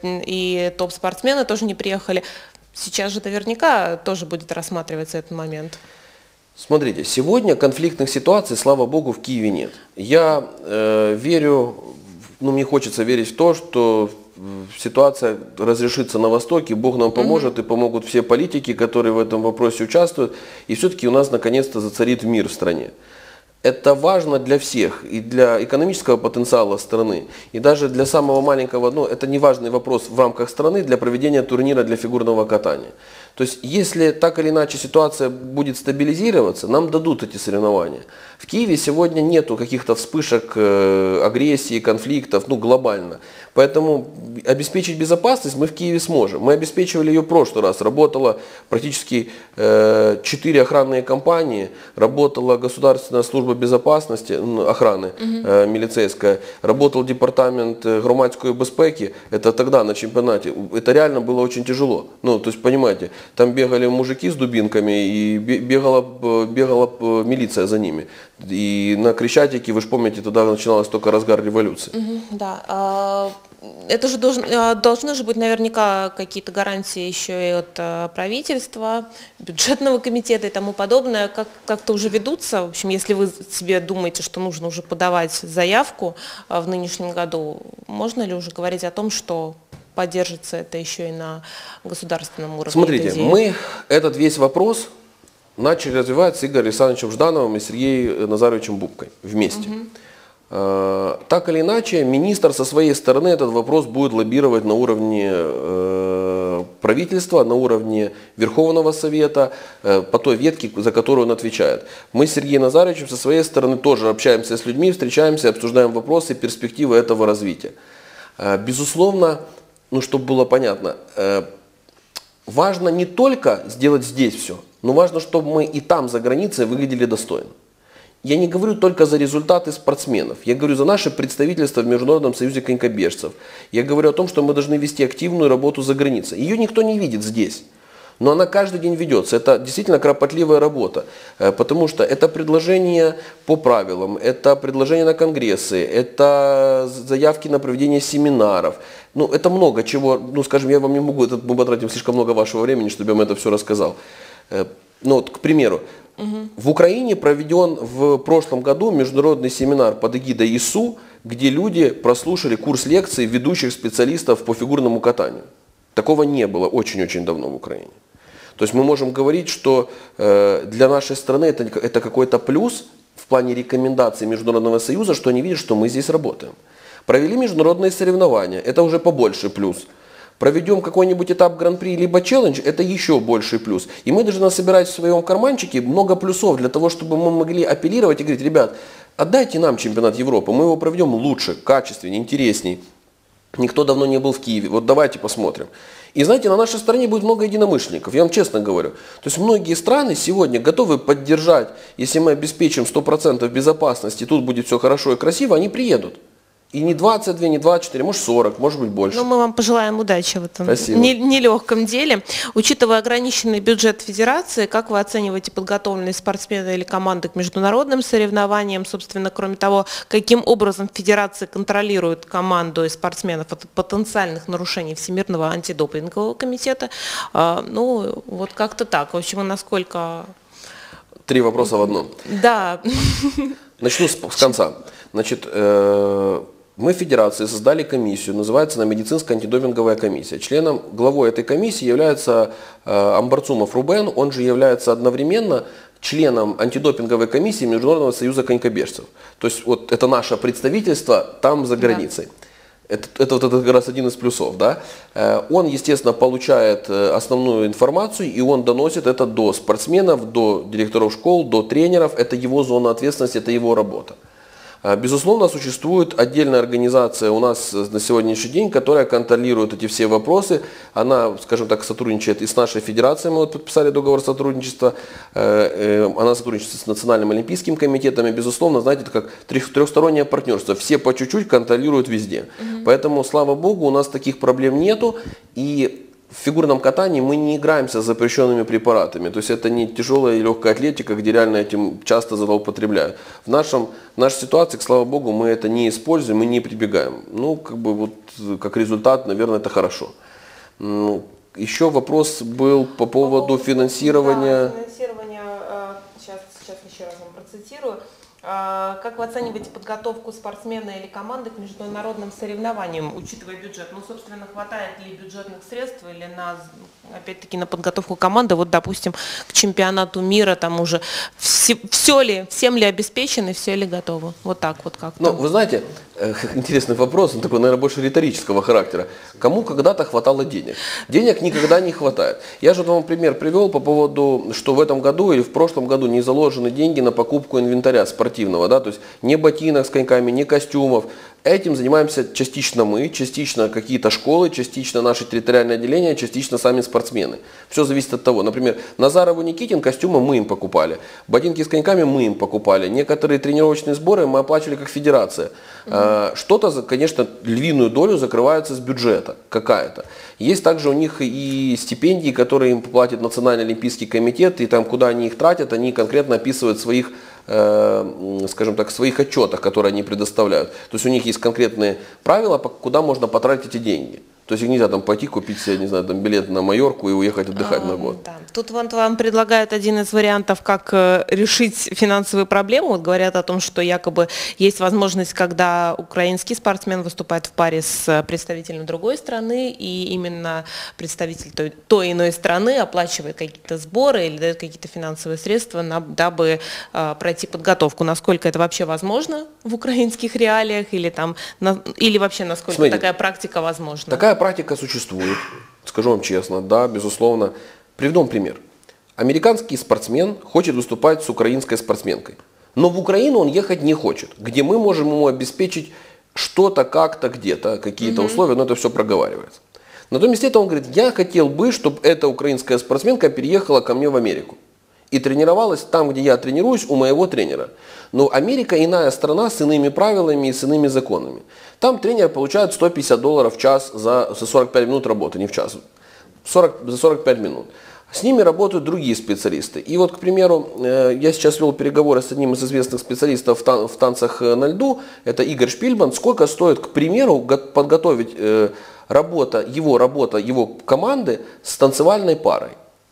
A: и топ-спортсмены тоже не приехали. Сейчас же наверняка тоже будет рассматриваться этот момент.
B: Смотрите, сегодня конфликтных ситуаций, слава богу, в Киеве нет. Я э, верю, ну мне хочется верить в то, что ситуация разрешится на Востоке, Бог нам поможет, угу. и помогут все политики, которые в этом вопросе участвуют, и все-таки у нас наконец-то зацарит мир в стране. Это важно для всех, и для экономического потенциала страны, и даже для самого маленького, ну, это не важный вопрос в рамках страны для проведения турнира для фигурного катания. То есть, если так или иначе ситуация будет стабилизироваться, нам дадут эти соревнования. В Киеве сегодня нету каких-то вспышек э, агрессии, конфликтов, ну, глобально. Поэтому обеспечить безопасность мы в Киеве сможем. Мы обеспечивали ее в прошлый раз. Работало практически э, четыре охранные компании, работала Государственная служба безопасности, охраны э, милицейская, работал департамент громадской безпеки. Это тогда на чемпионате. Это реально было очень тяжело. Ну, то есть, понимаете, там бегали мужики с дубинками и бегала, бегала милиция за ними. И на Крещатике, вы же помните, тогда начиналась только разгар революции.
A: Угу, да. Это же должен, должны же быть наверняка какие-то гарантии еще и от правительства, бюджетного комитета и тому подобное. Как, как-то уже ведутся. В общем, если вы себе думаете, что нужно уже подавать заявку в нынешнем году, можно ли уже говорить о том, что поддержится это еще и на государственном уровне?
B: Смотрите, мы этот весь вопрос начали развивать с Игорем Александровичем Ждановым и Сергеем Назаровичем Бубкой вместе. Угу. Э, так или иначе, министр со своей стороны этот вопрос будет лоббировать на уровне э, правительства, на уровне Верховного Совета, э, по той ветке, за которую он отвечает. Мы с Сергеем Назаровичем со своей стороны тоже общаемся с людьми, встречаемся, обсуждаем вопросы и перспективы этого развития. Э, безусловно, ну, чтобы было понятно, э, важно не только сделать здесь все, но важно, чтобы мы и там, за границей, выглядели достойно. Я не говорю только за результаты спортсменов, я говорю за наше представительство в Международном союзе конькобежцев. Я говорю о том, что мы должны вести активную работу за границей. Ее никто не видит здесь, но она каждый день ведется. Это действительно кропотливая работа, потому что это предложение по правилам, это предложение на конгрессы, это заявки на проведение семинаров. Ну, это много чего, ну, скажем, я вам не могу, это мы потратим слишком много вашего времени, чтобы я вам это все рассказал. Ну, вот, к примеру, угу. в Украине проведен в прошлом году международный семинар под эгидой ИСУ, где люди прослушали курс лекций ведущих специалистов по фигурному катанию. Такого не было очень-очень давно в Украине. То есть мы можем говорить, что э, для нашей страны это, это какой-то плюс в плане рекомендаций Международного союза, что они видят, что мы здесь работаем. Провели международные соревнования, это уже побольше плюс. Проведем какой-нибудь этап гран-при либо челлендж, это еще больший плюс. И мы должны собирать в своем карманчике много плюсов для того, чтобы мы могли апеллировать и говорить: ребят, отдайте нам чемпионат Европы, мы его проведем лучше, качественнее, интересней. Никто давно не был в Киеве, вот давайте посмотрим. И знаете, на нашей стороне будет много единомышленников, я вам честно говорю. То есть многие страны сегодня готовы поддержать, если мы обеспечим сто процентов безопасности, тут будет все хорошо и красиво, они приедут. И не двадцать два, не двадцать четыре, может сорок, может быть больше.
A: Ну, мы вам пожелаем удачи в этом
B: Спасибо.
A: нелегком деле. Учитывая ограниченный бюджет федерации, как вы оцениваете подготовленные спортсмены или команды к международным соревнованиям? Собственно, кроме того, каким образом федерация контролирует команду и спортсменов от потенциальных нарушений Всемирного антидопингового комитета? А, ну, вот как-то так. В общем, насколько...
B: Три вопроса в одном.
A: Да.
B: Начну с, с конца. Значит, э мы в Федерации создали комиссию, называется она медицинская антидопинговая комиссия. Членом, главой этой комиссии является э, Амбарцумов Рубен, он же является одновременно членом антидопинговой комиссии Международного союза конькобежцев. То есть вот это наше представительство там за границей. Да. Это, это вот это как раз один из плюсов. Да? Э, он, естественно, получает основную информацию и он доносит это до спортсменов, до директоров школ, до тренеров. Это его зона ответственности, это его работа. Безусловно, существует отдельная организация у нас на сегодняшний день, которая контролирует эти все вопросы. Она, скажем так, сотрудничает и с нашей федерацией, мы вот подписали договор сотрудничества, она сотрудничает с Национальным олимпийским комитетом, и, безусловно, знаете, это как трехстороннее партнерство, все по чуть-чуть контролируют везде. Угу. Поэтому, слава богу, у нас таких проблем нету, и в фигурном катании мы не играемся с запрещенными препаратами. То есть это не тяжелая и легкая атлетика, где реально этим часто злоупотребляют. В, нашем, в нашей ситуации, слава богу, мы это не используем, мы не прибегаем. Ну, как бы вот как результат, наверное, это хорошо. Еще вопрос был по поводу, по поводу финансирования.
A: Да, финансирования, сейчас, сейчас еще раз вам процитирую. Как вы оцениваете подготовку спортсмена или команды к международным соревнованиям, учитывая бюджет? Ну, собственно, хватает ли бюджетных средств или на, опять-таки, на подготовку команды? Вот, допустим, к чемпионату мира там уже все, все ли, всем ли обеспечены, все ли готовы? Вот так вот как-то.
B: Ну, вы знаете, интересный вопрос, он такой, наверное, больше риторического характера. Кому когда-то хватало денег? Денег никогда не хватает. Я же вам пример привел по поводу, что в этом году или в прошлом году не заложены деньги на покупку инвентаря спортивного, да, то есть не ботинок с коньками, не костюмов. Этим занимаемся частично мы, частично какие-то школы, частично наши территориальные отделения, частично сами спортсмены. Все зависит от того. Например, Назаров и Никитин костюмы мы им покупали, ботинки с коньками мы им покупали, некоторые тренировочные сборы мы оплачивали как федерация. Mm-hmm. Что-то, конечно, львиную долю закрывается с бюджета какая-то. Есть также у них и стипендии, которые им платит Национальный олимпийский комитет, и там, куда они их тратят, они конкретно описывают в своих, э, скажем так, своих отчетах, которые они предоставляют. То есть у них есть конкретные правила, куда можно потратить эти деньги. То есть нельзя там пойти купить себе, не знаю, там билет на Майорку и уехать отдыхать а, на год.
A: Да. Тут вот вам предлагают один из вариантов, как решить финансовые проблемы. Вот говорят о том, что якобы есть возможность, когда украинский спортсмен выступает в паре с представителем другой страны, и именно представитель той, той иной страны оплачивает какие-то сборы или дает какие-то финансовые средства, на, дабы а, пройти подготовку. Насколько это вообще возможно в украинских реалиях, или, там, на, или вообще насколько Смотрите, такая практика возможна?
B: Такая практика существует, скажу вам честно, да, безусловно. Приведу вам пример. Американский спортсмен хочет выступать с украинской спортсменкой, но в Украину он ехать не хочет, где мы можем ему обеспечить что-то, как-то, где-то, какие-то mm-hmm. условия, но это все проговаривается. На том месте он говорит, я хотел бы, чтобы эта украинская спортсменка переехала ко мне в Америку и тренировалась там, где я тренируюсь, у моего тренера. Но Америка иная страна с иными правилами и с иными законами. Там тренер получает сто пятьдесят долларов в час за, за сорок пять минут работы, не в час, сорок, за сорок пять минут. С ними работают другие специалисты. И вот, к примеру, я сейчас вел переговоры с одним из известных специалистов в, тан в танцах на льду, это Игорь Шпильман, сколько стоит, к примеру, подготовить э, работа, его работа, его команды с танцевальной парой,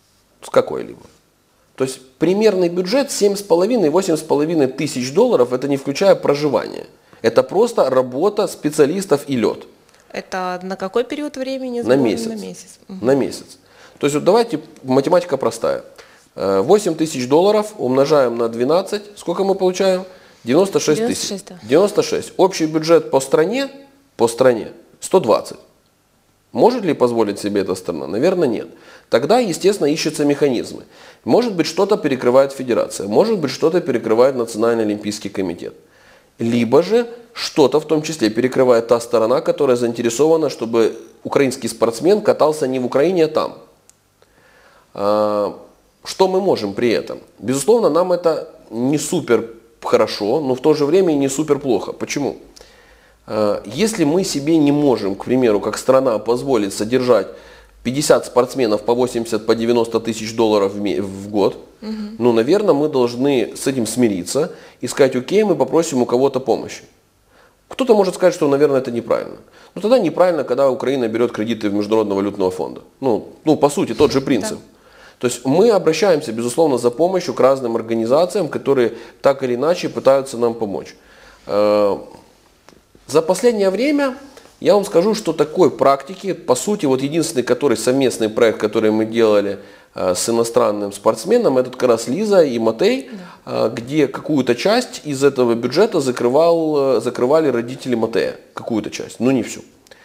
B: с какой-либо. То есть примерный бюджет семь с половиной — восемь с половиной тысяч долларов, это не включая проживание. Это просто работа специалистов и лед.
A: Это на какой период времени?
B: На месяц.
A: На месяц. Угу.
B: На месяц. То есть вот давайте, математика простая. восемь тысяч долларов умножаем на двенадцать. Сколько мы получаем? девяносто шесть тысяч. Да. девяносто шесть. Общий бюджет по стране, по стране сто двадцать. Может ли позволить себе эта страна? Наверное, нет. Тогда, естественно, ищутся механизмы. Может быть, что-то перекрывает федерация, может быть, что-то перекрывает Национальный олимпийский комитет. либо же что-то в том числе перекрывает та сторона, которая заинтересована, чтобы украинский спортсмен катался не в Украине, а там. Что мы можем при этом? Безусловно, нам это не супер хорошо, но в то же время и не супер плохо. Почему? Если мы себе не можем, к примеру, как страна позволить содержать пятьдесят спортсменов по восемьдесят, по девяносто тысяч долларов в год, угу. ну, наверное, мы должны с этим смириться и сказать, окей, мы попросим у кого-то помощи. Кто-то может сказать, что, наверное, это неправильно. Но тогда неправильно, когда Украина берет кредиты в Международного валютного фонда. Ну, ну по сути, тот же принцип. Да. То есть мы обращаемся, безусловно, за помощью к разным организациям, которые так или иначе пытаются нам помочь. За последнее время я вам скажу, что такой практики, по сути, вот единственный, который совместный проект, который мы делали с иностранным спортсменом, это как раз Лиза и Матей, да. где какую-то часть из этого бюджета закрывал, закрывали родители Матея. Какую-то часть, но не всю.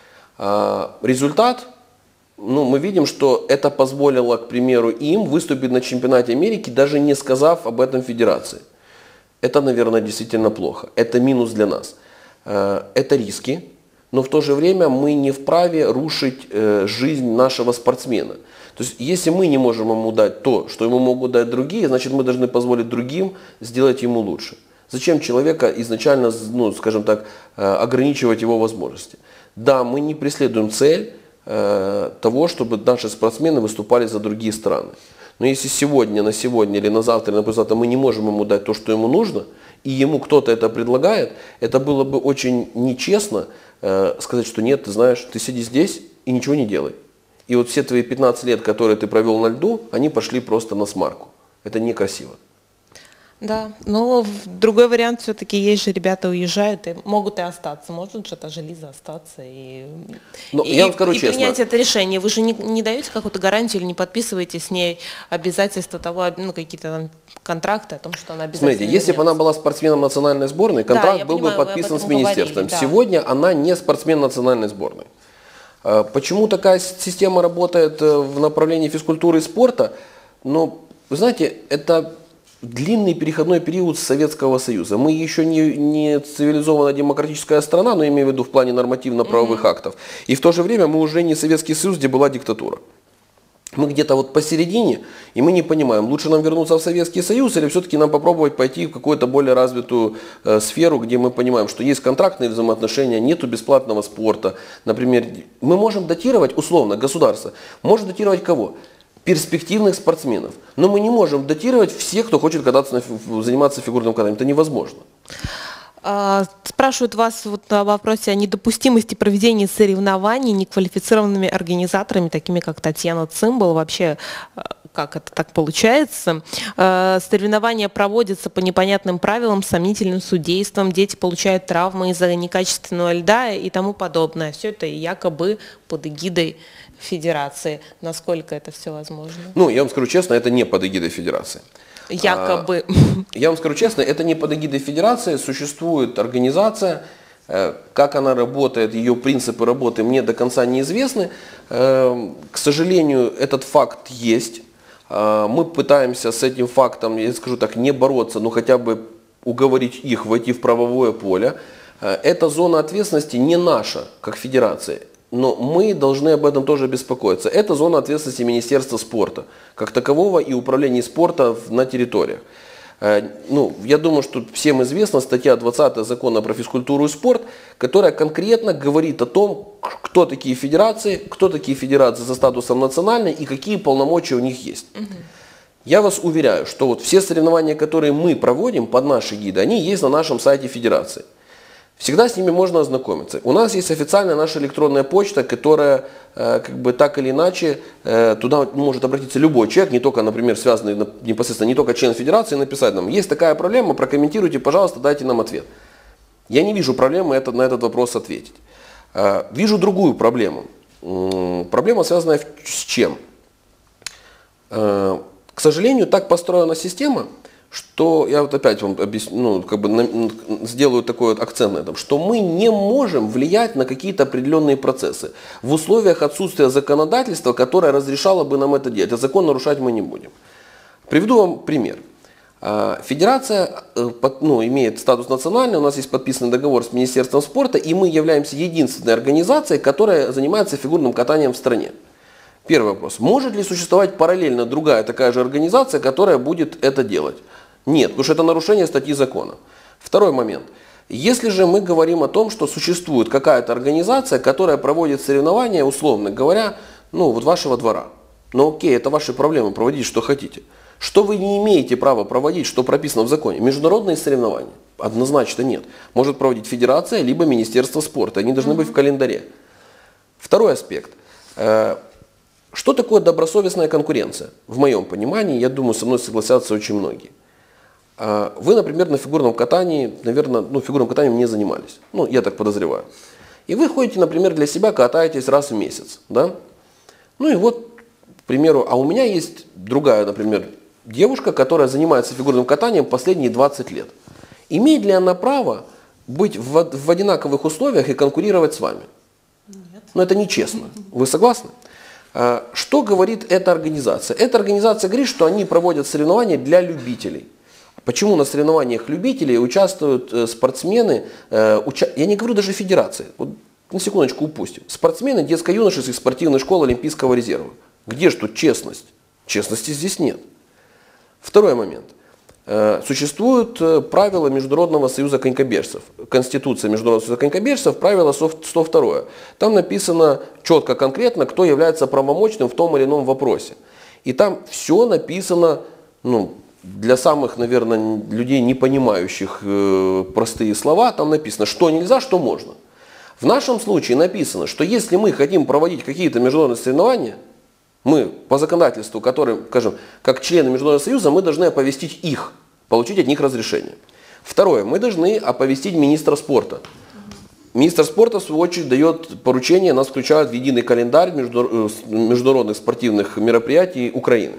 B: Результат, ну, мы видим, что это позволило, к примеру, им выступить на чемпионате Америки, даже не сказав об этом федерации. Это, наверное, действительно плохо. Это минус для нас. Это риски, но в то же время мы не вправе рушить жизнь нашего спортсмена. То есть, если мы не можем ему дать то, что ему могут дать другие, значит, мы должны позволить другим сделать ему лучше. Зачем человека изначально, ну, скажем так, ограничивать его возможности? Да, мы не преследуем цель э, того, чтобы наши спортсмены выступали за другие страны. Но если сегодня, на сегодня или на завтра, или на послезавтра мы не можем ему дать то, что ему нужно, и ему кто-то это предлагает, это было бы очень нечестно э, сказать, что нет, ты знаешь, ты сиди здесь и ничего не делай. И вот все твои пятнадцать лет, которые ты провел на льду, они пошли просто на смарку. Это некрасиво.
A: Да, но другой вариант все-таки есть же, ребята уезжают и могут и остаться. Может же та же Лиза остаться и,
B: но
A: и,
B: я вам скажу
A: и
B: честно,
A: принять это решение. Вы же не, не даете какую-то гарантию или не подписываете с ней обязательства того, ну какие-то там контракты о том, что она обязательно
B: Смотрите, если бы она была спортсменом национальной сборной, контракт да, был понимаю, бы подписан с министерством. Говорили, да. Сегодня она не спортсмен национальной сборной. Почему такая система работает в направлении физкультуры и спорта? Ну, вы знаете, это длинный переходной период Советского Союза. Мы еще не, не цивилизованная демократическая страна, но имею в виду в плане нормативно-правовых mm-hmm. актов. И в то же время мы уже не Советский Союз, где была диктатура. Мы где-то вот посередине, и мы не понимаем, лучше нам вернуться в Советский Союз или все-таки нам попробовать пойти в какую-то более развитую э, сферу, где мы понимаем, что есть контрактные взаимоотношения, нету бесплатного спорта. Например, мы можем датировать, условно, государство может датировать кого? Перспективных спортсменов. Но мы не можем датировать всех, кто хочет кататься на, заниматься фигурным катанием. Это невозможно.
A: Спрашивают вас вот на вопросе о недопустимости проведения соревнований неквалифицированными организаторами, такими как Татьяна Цимбал. Вообще, как это так получается? Соревнования проводятся по непонятным правилам, сомнительным судейством, дети получают травмы из-за некачественного льда и тому подобное. Все это якобы под эгидой федерации. Насколько это все возможно?
B: Ну, я вам скажу честно, это не под эгидой федерации.
A: Якобы.
B: Я вам скажу честно, это не под эгидой федерации. Существует организация, как она работает, ее принципы работы мне до конца неизвестны. К сожалению, этот факт есть. Мы пытаемся с этим фактом, я скажу так, не бороться, но хотя бы уговорить их войти в правовое поле. Эта зона ответственности не наша, как федерация. Но мы должны об этом тоже беспокоиться. Это зона ответственности Министерства спорта, как такового и управления спорта на территориях. Ну, я думаю, что всем известна статья двадцатая Закона про физкультуру и спорт, которая конкретно говорит о том, кто такие федерации, кто такие федерации за статусом национальной и какие полномочия у них есть. Угу. Я вас уверяю, что вот все соревнования, которые мы проводим под наши гиды, они есть на нашем сайте федерации. Всегда с ними можно ознакомиться. У нас есть официальная наша электронная почта, которая э, как бы так или иначе э, туда может обратиться любой человек, не только, например, связанный непосредственно, не только член федерации, написать нам, есть такая проблема, прокомментируйте, пожалуйста, дайте нам ответ. Я не вижу проблемы это, на этот вопрос ответить. Э, вижу другую проблему. М-м, проблема связана с чем? Э, к сожалению, так построена система, что я вот опять вам объясню, ну, как бы на, сделаю такой вот акцент на этом, что мы не можем влиять на какие-то определенные процессы в условиях отсутствия законодательства, которое разрешало бы нам это делать. А закон нарушать мы не будем. Приведу вам пример. Федерация ну, имеет статус национальный, у нас есть подписанный договор с Министерством спорта, и мы являемся единственной организацией, которая занимается фигурным катанием в стране. Первый вопрос. Может ли существовать параллельно другая такая же организация, которая будет это делать? Нет, потому что это нарушение статьи закона. Второй момент. Если же мы говорим о том, что существует какая-то организация, которая проводит соревнования, условно говоря, ну вот вашего двора. Ну окей, это ваши проблемы, проводите что хотите. Что вы не имеете права проводить, что прописано в законе? Международные соревнования? Однозначно нет. Может проводить федерация, либо Министерство спорта. Они должны быть в календаре. Второй аспект. Что такое добросовестная конкуренция? В моем понимании, я думаю, со мной согласятся очень многие. Вы, например, на фигурном катании, наверное, ну, фигурным катанием не занимались. Ну, я так подозреваю. И вы ходите, например, для себя катаетесь раз в месяц. Да? Ну и вот, к примеру, а у меня есть другая, например, девушка, которая занимается фигурным катанием последние двадцать лет. Имеет ли она право быть в, в одинаковых условиях и конкурировать с вами? Нет. Но это нечестно. Вы согласны? Что говорит эта организация? Эта организация говорит, что они проводят соревнования для любителей. Почему на соревнованиях любителей участвуют спортсмены, уча... я не говорю даже федерации, вот на секундочку упустим, спортсмены детско-юношеских спортивных школ Олимпийского резерва. Где же тут честность? Честности здесь нет. Второй момент. Существуют правила Международного союза конькобежцев. Конституция Международного союза конькобежцев, правило сто второе. Там написано четко, конкретно, кто является правомочным в том или ином вопросе. И там все написано, ну, для самых, наверное, людей, не понимающих э, простые слова, там написано, что нельзя, что можно. В нашем случае написано, что если мы хотим проводить какие-то международные соревнования, мы по законодательству, которым, скажем, как члены Международного союза, мы должны оповестить их, получить от них разрешение. Второе, мы должны оповестить министра спорта. Министр спорта, в свою очередь, дает поручение, нас включают в единый календарь международных спортивных мероприятий Украины.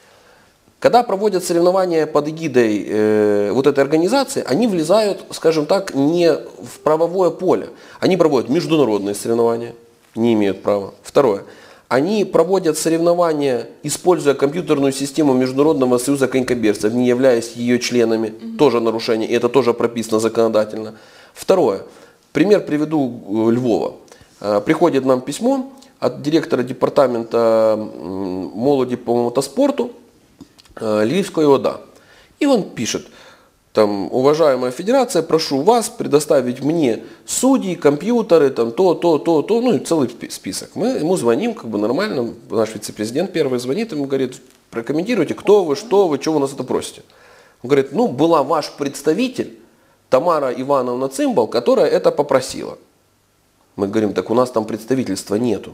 B: Когда проводят соревнования под эгидой э, вот этой организации, они влезают, скажем так, не в правовое поле. Они проводят международные соревнования, не имеют права. Второе. Они проводят соревнования, используя компьютерную систему Международного союза конькобежцев, не являясь ее членами. Mm-hmm. Тоже нарушение, и это тоже прописано законодательно. Второе. Пример приведу Львова. Приходит нам письмо от директора департамента молоди по мотоспорту Львівської ОДА. И он пишет, там, уважаемая федерация, прошу вас предоставить мне судьи, компьютеры, там, то, то, то, то, ну и целый список. Мы ему звоним, как бы нормально, наш вице-президент первый звонит, ему говорит, прокомментируйте, кто вы, что вы, чего вы нас это просите. Он говорит, ну, была ваш представитель, Тамара Ивановна Цимбал, которая это попросила. Мы говорим, так у нас там представительства нету.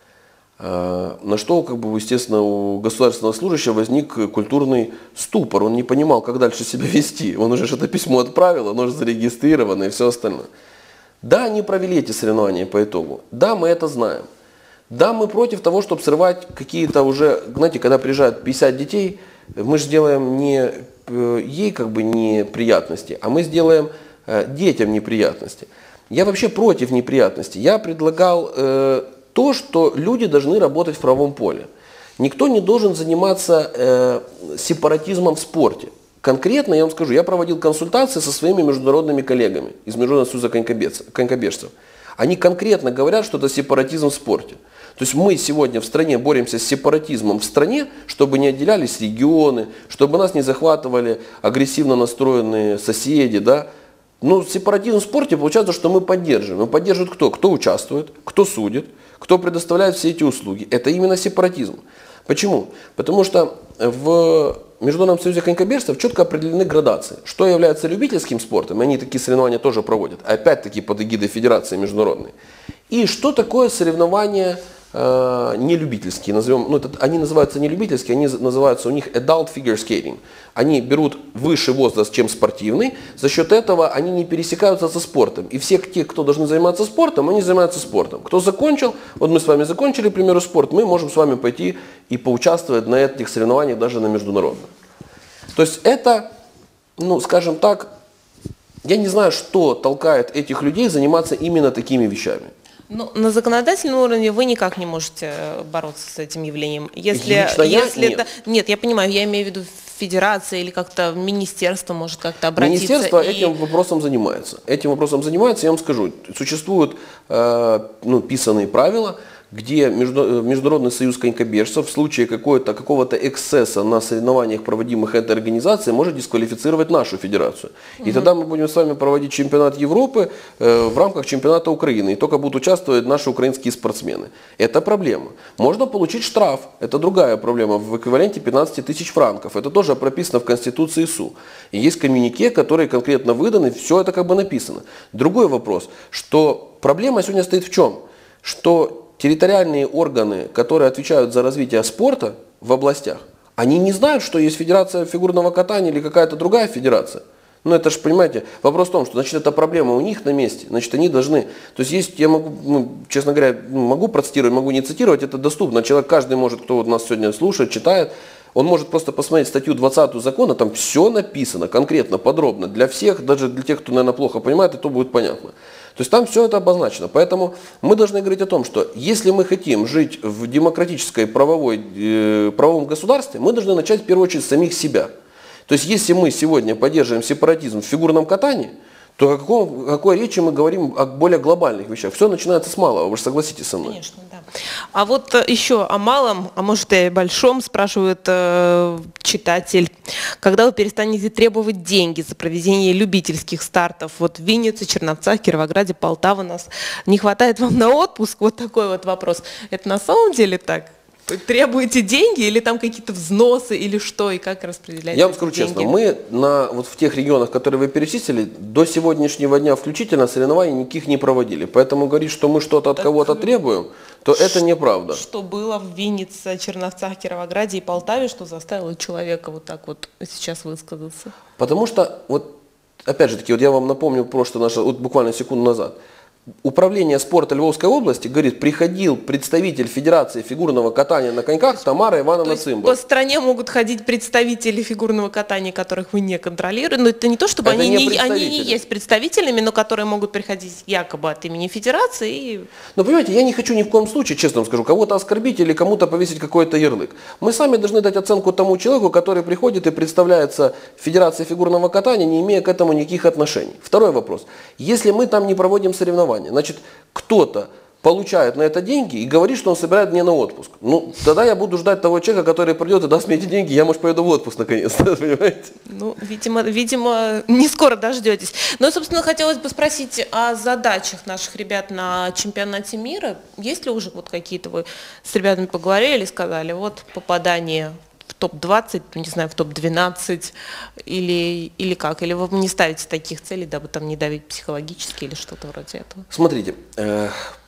B: На что, как бы, естественно, у государственного служащего возник культурный ступор. Он не понимал, как дальше себя вести. Он уже что-то письмо отправил, оно уже зарегистрировано и все остальное. Да, они провели эти соревнования по итогу. Да, мы это знаем. Да, мы против того, чтобы срывать какие-то уже, знаете, когда приезжают пятьдесят детей, мы же делаем не ей как бы неприятности, а мы сделаем детям неприятности. Я вообще против неприятностей. Я предлагал э, то, что люди должны работать в правом поле. Никто не должен заниматься э, сепаратизмом в спорте. Конкретно я вам скажу, я проводил консультации со своими международными коллегами из Международного союза конькобежцев. Они конкретно говорят, что это сепаратизм в спорте. То есть мы сегодня в стране боремся с сепаратизмом в стране, чтобы не отделялись регионы, чтобы нас не захватывали агрессивно настроенные соседи. Да? Но сепаратизм в спорте получается, что мы поддерживаем. И поддерживает кто? Кто участвует, кто судит, кто предоставляет все эти услуги. Это именно сепаратизм. Почему? Потому что в Международном союзе конькобежцев четко определены градации. Что является любительским спортом, они такие соревнования тоже проводят, опять-таки под эгидой Федерации международной. И что такое соревнования э, нелюбительские, назовем, ну, это, они называются не любительские, они называются у них adult figure skating. Они берут выше возраст, чем спортивный, за счет этого они не пересекаются со спортом. И все те, кто должны заниматься спортом, они занимаются спортом. Кто закончил, вот мы с вами закончили, к примеру, спорт, мы можем с вами пойти и поучаствовать на этих соревнованиях даже на международных. То есть это, ну, скажем так, я не знаю, что толкает этих людей заниматься именно такими вещами.
A: Ну, на законодательном уровне вы никак не можете бороться с этим явлением. Если,
B: Лично я
A: если
B: нет.
A: Это, нет, я понимаю, я имею в виду федерация или как-то министерство может как-то обратиться?
B: Министерство
A: и...
B: этим вопросом занимается. Этим вопросом занимается, я вам скажу, существуют э, ну, писанные правила, где Международный союз конькобежцев в случае какого-то какого-то эксцесса на соревнованиях, проводимых этой организацией, может дисквалифицировать нашу федерацию. И угу. тогда мы будем с вами проводить чемпионат Европы э, в рамках чемпионата Украины. И только будут участвовать наши украинские спортсмены. Это проблема. Можно получить штраф. Это другая проблема в эквиваленте пятнадцати тысяч франков. Это тоже прописано в Конституции СУ. И есть коммюнике, которые конкретно выданы, все это как бы написано. Другой вопрос, что проблема сегодня стоит в чем? Что территориальные органы, которые отвечают за развитие спорта в областях, они не знают, что есть федерация фигурного катания или какая-то другая федерация. Ну это же, понимаете, вопрос в том, что значит эта проблема у них на месте, значит они должны, то есть есть, я могу, ну, честно говоря, могу процитировать, могу не цитировать, это доступно, человек, каждый может, кто вот нас сегодня слушает, читает, он может просто посмотреть статью двадцатую закона, там все написано конкретно, подробно, для всех, даже для тех, кто, наверное, плохо понимает, это будет понятно. То есть там все это обозначено. Поэтому мы должны говорить о том, что если мы хотим жить в демократической правовой, э, правовом государстве, мы должны начать в первую очередь с самих себя. То есть если мы сегодня поддерживаем сепаратизм в фигурном катании, то о каком, о какой речи мы говорим о более глобальных вещах? Все начинается с малого, вы же согласитесь со мной.
A: Конечно, да. А вот еще о малом, а может и о большом, спрашивает э, читатель. Когда вы перестанете требовать деньги за проведение любительских стартов? Вот в Виннице, Черновцах, Кировограде, Полтава нас не хватает вам на отпуск? Вот такой вот вопрос. Это на самом деле так? Вы требуете деньги или там какие-то взносы или что, и как распределяете?
B: Я вам скажу
A: деньги?
B: честно, мы на, вот в тех регионах, которые вы перечислили, до сегодняшнего дня включительно соревнований никаких не проводили. Поэтому говорить, что мы что-то от кого-то требуем, то это неправда.
A: Что было в Виннице, Черновцах, Кировограде и Полтаве, что заставило человека вот так вот сейчас высказаться?
B: Потому что, вот опять же таки, вот я вам напомню прошлое наше, вот буквально секунду назад. Управление спорта Львовской области, говорит, приходил представитель Федерации фигурного катания на коньках Тамара Ивановна Цымбал.
A: По стране могут ходить представители фигурного катания, которых вы не контролируете. Но это не то, чтобы они не, они не есть представителями, но которые могут приходить якобы от имени Федерации. И...
B: Но понимаете, я не хочу ни в коем случае, честно вам скажу, кого-то оскорбить или кому-то повесить какой-то ярлык. Мы сами должны дать оценку тому человеку, который приходит и представляется Федерацией фигурного катания, не имея к этому никаких отношений. Второй вопрос. Если мы там не проводим соревнования, значит, кто-то получает на это деньги и говорит, что он собирает мне на отпуск. Ну, тогда я буду ждать того человека, который придет и даст мне эти деньги, я, может, поеду в отпуск наконец-то, понимаете?
A: Ну, видимо, видимо, не скоро дождетесь. Но, собственно, хотелось бы спросить о задачах наших ребят на чемпионате мира. Есть ли уже вот какие-то, вы с ребятами поговорили, сказали, вот попадание в топ двадцать, не знаю, в топ двенадцать, или, или как? Или вы не ставите таких целей, дабы там не давить психологически или что-то вроде этого?
B: Смотрите, э,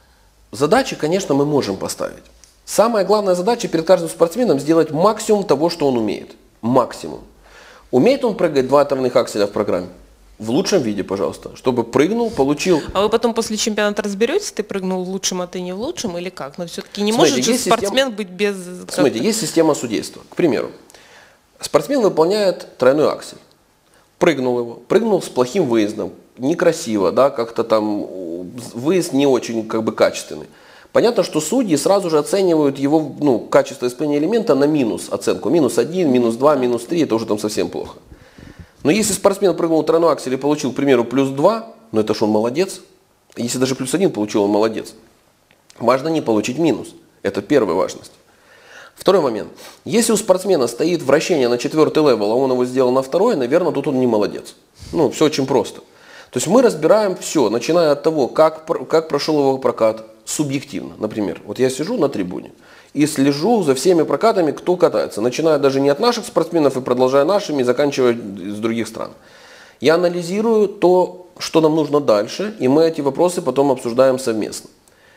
B: задачи, конечно, мы можем поставить. Самая главная задача перед каждым спортсменом сделать максимум того, что он умеет. Максимум. Умеет он прыгать два отрывных акселя в программе? В лучшем виде, пожалуйста, чтобы прыгнул, получил...
A: А вы потом после чемпионата разберетесь, ты прыгнул в лучшем, а ты не в лучшем, или как? Но все-таки не
B: Смотрите,
A: может же спортсмен
B: система...
A: быть без...
B: Смотрите, есть система судейства. К примеру, спортсмен выполняет тройной аксель, прыгнул его, прыгнул с плохим выездом, некрасиво, да, как-то там выезд не очень как бы качественный. Понятно, что судьи сразу же оценивают его, ну, качество исполнения элемента на минус оценку. Минус один, минус два, минус три, это уже там совсем плохо. Но если спортсмен прыгнул тройной аксель и получил, к примеру, плюс два, ну это же он молодец. Если даже плюс один получил, он молодец. Важно не получить минус. Это первая важность. Второй момент. Если у спортсмена стоит вращение на четвертый левел, а он его сделал на второй, наверное, тут он не молодец. Ну, все очень просто. То есть мы разбираем все, начиная от того, как, как прошел его прокат субъективно. Например, вот я сижу на трибуне и слежу за всеми прокатами, кто катается. Начиная даже не от наших спортсменов и продолжая нашими, и заканчивая из других стран. Я анализирую то, что нам нужно дальше, и мы эти вопросы потом обсуждаем совместно.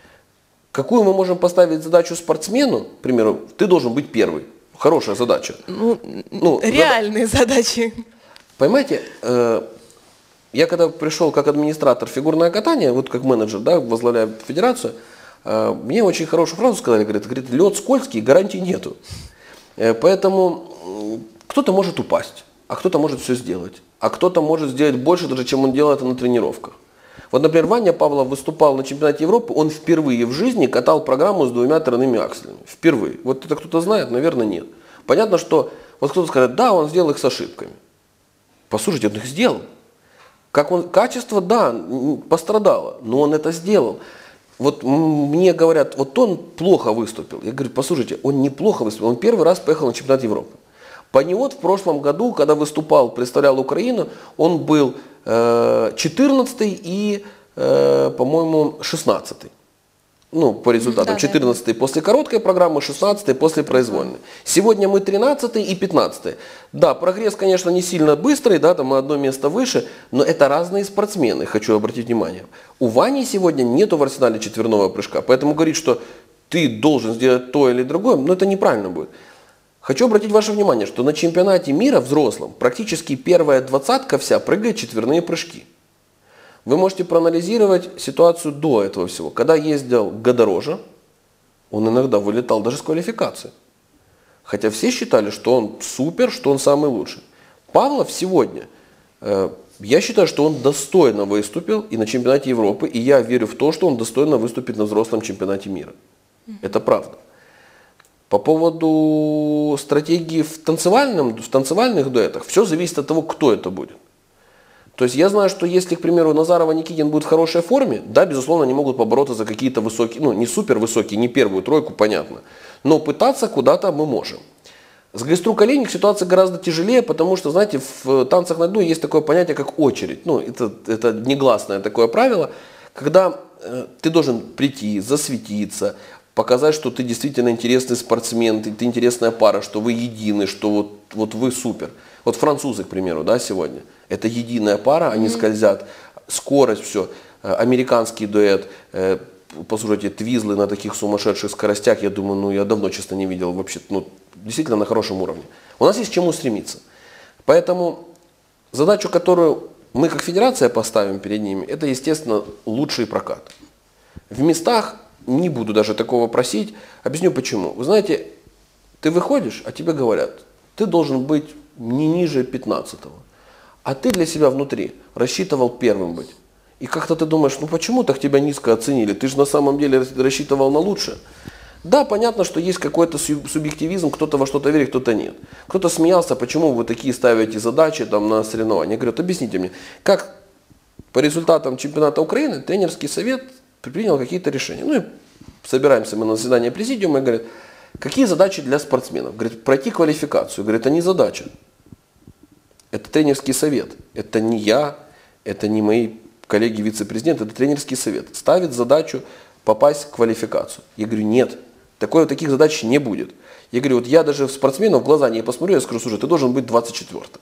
B: Какую мы можем поставить задачу спортсмену? К примеру, ты должен быть первый. Хорошая задача.
A: Ну, ну, реальные зада... задачи.
B: Понимаете, э, я когда пришел как администратор фигурного катания, вот как менеджер, да, возглавляя федерацию, э, мне очень хорошую фразу сказали, говорит, говорит, лед скользкий, гарантий нету. Э, поэтому э, кто-то может упасть, а кто-то может все сделать. А кто-то может сделать больше, даже чем он делает это на тренировках. Вот, например, Ваня Павлов выступал на чемпионате Европы, он впервые в жизни катал программу с двумя тройными акселями. Впервые. Вот это кто-то знает? Наверное, нет. Понятно, что Вот кто-то скажет, да, он сделал их с ошибками. Послушайте, он их сделал. Как он, качество, да, пострадало, но он это сделал. Вот мне говорят, вот он плохо выступил. Я говорю, послушайте, он неплохо выступил, он первый раз поехал на чемпионат Европы. Паниот в прошлом году, когда выступал, представлял Украину, он был э, четырнадцатый и, э, по-моему, шестнадцатый. Ну, по результатам. Да, четырнадцатый да. После короткой программы, шестнадцатый после произвольной. Сегодня мы тринадцатый и пятнадцатый. Да, прогресс, конечно, не сильно быстрый, да, там одно место выше, но это разные спортсмены, хочу обратить внимание. У Вани сегодня нету в арсенале четверного прыжка, поэтому говорить, что ты должен сделать то или другое, ну это неправильно будет. Хочу обратить ваше внимание, что на чемпионате мира взрослом практически первая двадцатка вся прыгает четверные прыжки. Вы можете проанализировать ситуацию до этого всего. Когда ездил Гадорожа, он иногда вылетал даже с квалификации. Хотя все считали, что он супер, что он самый лучший. Павлов сегодня, э, я считаю, что он достойно выступил и на чемпионате Европы, и я верю в то, что он достойно выступит на взрослом чемпионате мира. Это правда. По поводу стратегии в, танцевальном, в танцевальных дуэтах, все зависит от того, кто это будет. То есть я знаю, что если, к примеру, Назаров и Никитин будут в хорошей форме, да, безусловно, они могут побороться за какие-то высокие, ну, не супер высокие, не первую тройку, понятно. Но пытаться куда-то мы можем. С Глиструк Олейник ситуация гораздо тяжелее, потому что, знаете, в танцах на льду есть такое понятие, как очередь. Ну, это, это негласное такое правило, когда э, ты должен прийти, засветиться, показать, что ты действительно интересный спортсмен, ты, ты интересная пара, что вы едины, что вот, вот вы супер. Вот французы, к примеру, да, сегодня. Это единая пара, они mm-hmm. скользят, скорость, все. Американский дуэт, э, послушайте, твизлы на таких сумасшедших скоростях, я думаю, ну я давно, честно, не видел вообще, ну действительно на хорошем уровне. У нас есть к чему стремиться. Поэтому задачу, которую мы как федерация поставим перед ними, это, естественно, лучший прокат. В местах не буду даже такого просить, объясню почему. Вы знаете, ты выходишь, а тебе говорят, ты должен быть не ниже пятнадцатого. А ты для себя внутри рассчитывал первым быть. И как-то ты думаешь, ну почему так тебя низко оценили? Ты же на самом деле рассчитывал на лучшее. Да, понятно, что есть какой-то субъективизм, кто-то во что-то верит, кто-то нет. Кто-то смеялся, почему вы такие ставите задачи там, на соревнования. Я говорю, объясните мне, как по результатам чемпионата Украины тренерский совет принял какие-то решения. Ну и собираемся мы на заседание президиума и говорят, какие задачи для спортсменов? Говорит, пройти квалификацию. Говорит, это не задача. Это тренерский совет. Это не я, это не мои коллеги вице-президенты, это тренерский совет. Ставит задачу попасть в квалификацию. Я говорю, нет, такой, таких задач не будет. Я говорю, вот я даже в спортсменов в глаза не посмотрю, я скажу, слушай, ты должен быть двадцать четвёртым.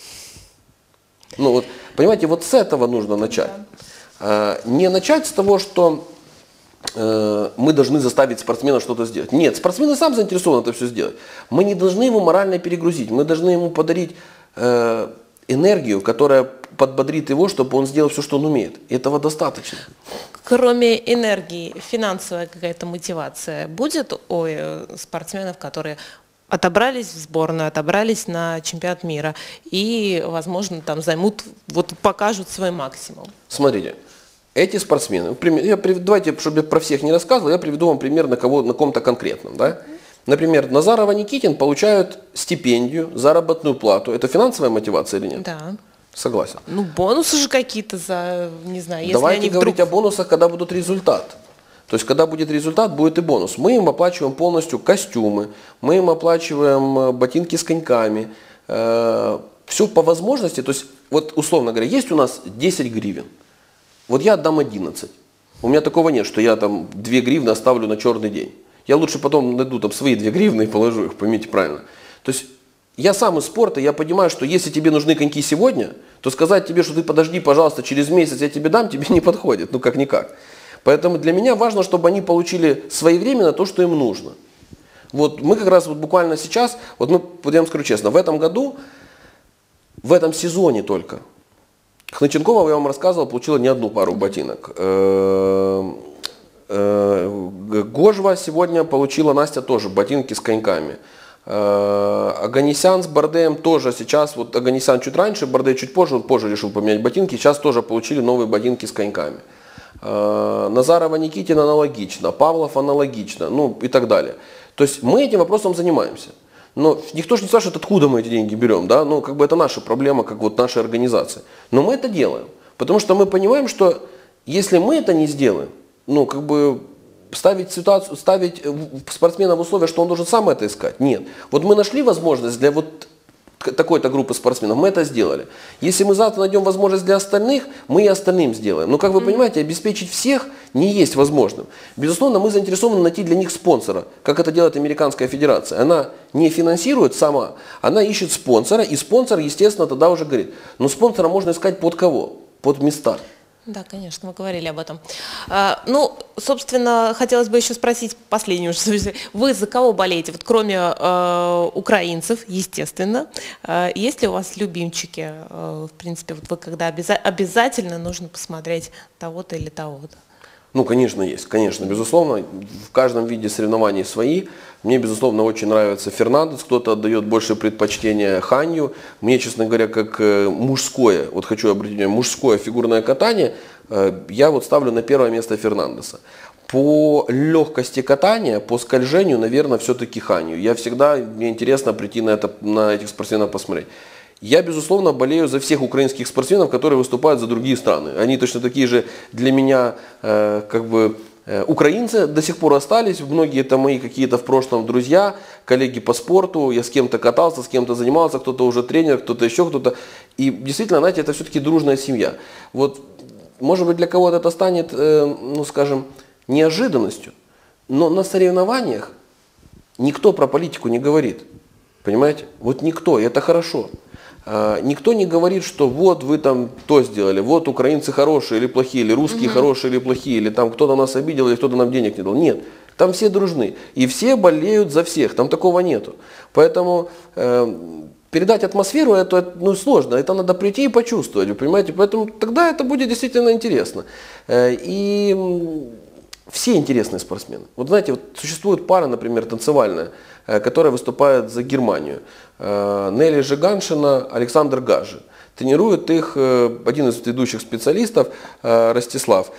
B: Ну вот, понимаете, вот с этого нужно начать. А, не начать с того, что э, мы должны заставить спортсмена что-то сделать. Нет, спортсмен сам заинтересован это все сделать. Мы не должны ему морально перегрузить, мы должны ему подарить э, энергию, которая подбодрит его, чтобы он сделал все, что он умеет. И этого достаточно.
A: Кроме энергии, финансовая какая-то мотивация будет у спортсменов, которые отобрались в сборную, отобрались на чемпионат мира и, возможно, там займут, вот покажут свой максимум?
B: Смотрите, эти спортсмены, я, давайте, чтобы я про всех не рассказывал, я приведу вам пример на, кого, на ком-то конкретном. Да? Например, Назаров и Никитин получают стипендию, заработную плату. Это финансовая мотивация или нет?
A: Да.
B: Согласен.
A: Ну, бонусы же какие-то за, не знаю, если
B: Давайте
A: они
B: говорить
A: вдруг...
B: о бонусах, когда будут результат. То есть, когда будет результат, будет и бонус. Мы им оплачиваем полностью костюмы, мы им оплачиваем ботинки с коньками. Э, все по возможности. То есть, вот условно говоря, есть у нас десять гривен. Вот я отдам одиннадцать. У меня такого нет, что я там две гривны оставлю на черный день. Я лучше потом найду там свои две гривны и положу их, поймите правильно. То есть, я сам из спорта, я понимаю, что если тебе нужны коньки сегодня, то сказать тебе, что ты подожди, пожалуйста, через месяц я тебе дам, тебе не подходит, ну как-никак. Поэтому для меня важно, чтобы они получили своевременно то, что им нужно. Вот мы как раз вот буквально сейчас, вот, мы, вот я вам скажу честно, в этом году, в этом сезоне только, Хначенкова, я вам рассказывал, получила не одну пару ботинок. Гожва сегодня получила, Настя тоже, ботинки с коньками. Аганесян с Бардеем тоже сейчас, вот Аганесян чуть раньше, Бардей чуть позже, он позже решил поменять ботинки, сейчас тоже получили новые ботинки с коньками. Назарова, Никитин аналогично, Павлов аналогично, ну и так далее. То есть мы этим вопросом занимаемся. Но никто же не спрашивает, откуда мы эти деньги берем, да, ну, как бы это наша проблема, как вот нашей организации. Но мы это делаем, потому что мы понимаем, что если мы это не сделаем, ну, как бы ставить ситуацию, ставить спортсмена в условия, что он должен сам это искать, нет. Вот мы нашли возможность для вот такой-то группы спортсменов, мы это сделали. Если мы завтра найдем возможность для остальных, мы и остальным сделаем. Но, как вы понимаете, обеспечить всех не есть возможным. Безусловно, мы заинтересованы найти для них спонсора, как это делает Американская федерация. Она не финансирует сама, она ищет спонсора, и спонсор, естественно, тогда уже говорит, но спонсора можно искать под кого? Под места.
A: Да, конечно, мы говорили об этом. А, ну, собственно, хотелось бы еще спросить последнюю. Вы за кого болеете? Вот кроме э, украинцев, естественно, э, есть ли у вас любимчики? Э, в принципе, вот вы когда обяза обязательно нужно посмотреть того-то или того-то?
B: Ну, конечно, есть, конечно, безусловно. В каждом виде соревнований свои. Мне, безусловно, очень нравится Фернандес, кто-то отдает больше предпочтения Ханью. Мне, честно говоря, как мужское, вот хочу обратить внимание, мужское фигурное катание, я вот ставлю на первое место Фернандеса. По легкости катания, по скольжению, наверное, все-таки Ханью. Я всегда, мне интересно прийти на, это, на этих спортсменов посмотреть. Я, безусловно, болею за всех украинских спортсменов, которые выступают за другие страны. Они точно такие же для меня, э, как бы, э, украинцы до сих пор остались. Многие это мои какие-то в прошлом друзья, коллеги по спорту. Я с кем-то катался, с кем-то занимался, кто-то уже тренер, кто-то еще кто-то. И действительно, знаете, это все-таки дружная семья. Вот, может быть, для кого-то это станет, э, ну, скажем, неожиданностью, но на соревнованиях никто про политику не говорит. Понимаете? Вот никто, и это хорошо. Никто не говорит, что вот вы там то сделали, вот украинцы хорошие или плохие, или русские mm-hmm. хорошие или плохие, или там кто-то нас обидел, или кто-то нам денег не дал. Нет, там все дружны, и все болеют за всех, там такого нету. Поэтому э, передать атмосферу это, ну, сложно, это надо прийти и почувствовать, вы понимаете, поэтому тогда это будет действительно интересно. Э, и все интересные спортсмены. Вот знаете, вот существует пара, например, танцевальная, которая выступает за Германию. Нелли Жиганшина, Александр Гаджи. Тренирует их один из ведущих специалистов, Ростислав.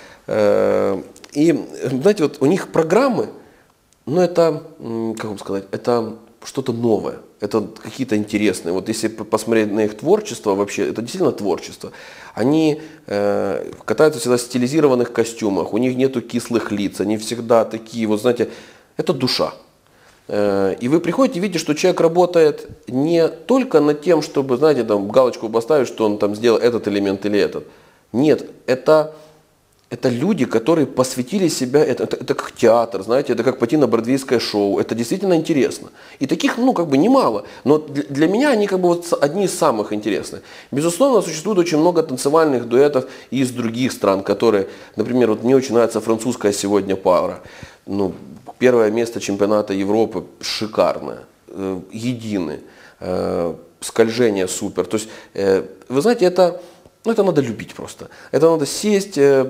B: И, знаете, вот у них программы, ну это, как вам сказать, это что-то новое, это какие-то интересные. Вот если посмотреть на их творчество, вообще, это действительно творчество. Они э, катаются всегда в стилизированных костюмах, у них нету кислых лиц, они всегда такие, вот знаете, это душа. Э, и вы приходите и видите, что человек работает не только над тем, чтобы, знаете, там галочку поставить, что он там сделал этот элемент или этот. Нет, это... Это люди, которые посвятили себя, это, это, это как театр, знаете, это как пойти на бродвейское шоу, это действительно интересно. И таких, ну, как бы немало, но для, для меня они как бы вот одни из самых интересных. Безусловно, существует очень много танцевальных дуэтов из других стран, которые, например, вот мне очень нравится французская сегодня пара. Ну, первое место чемпионата Европы шикарное, э, едины, э, скольжение супер. То есть, э, вы знаете, это... Ну, это надо любить просто. Это надо сесть, э,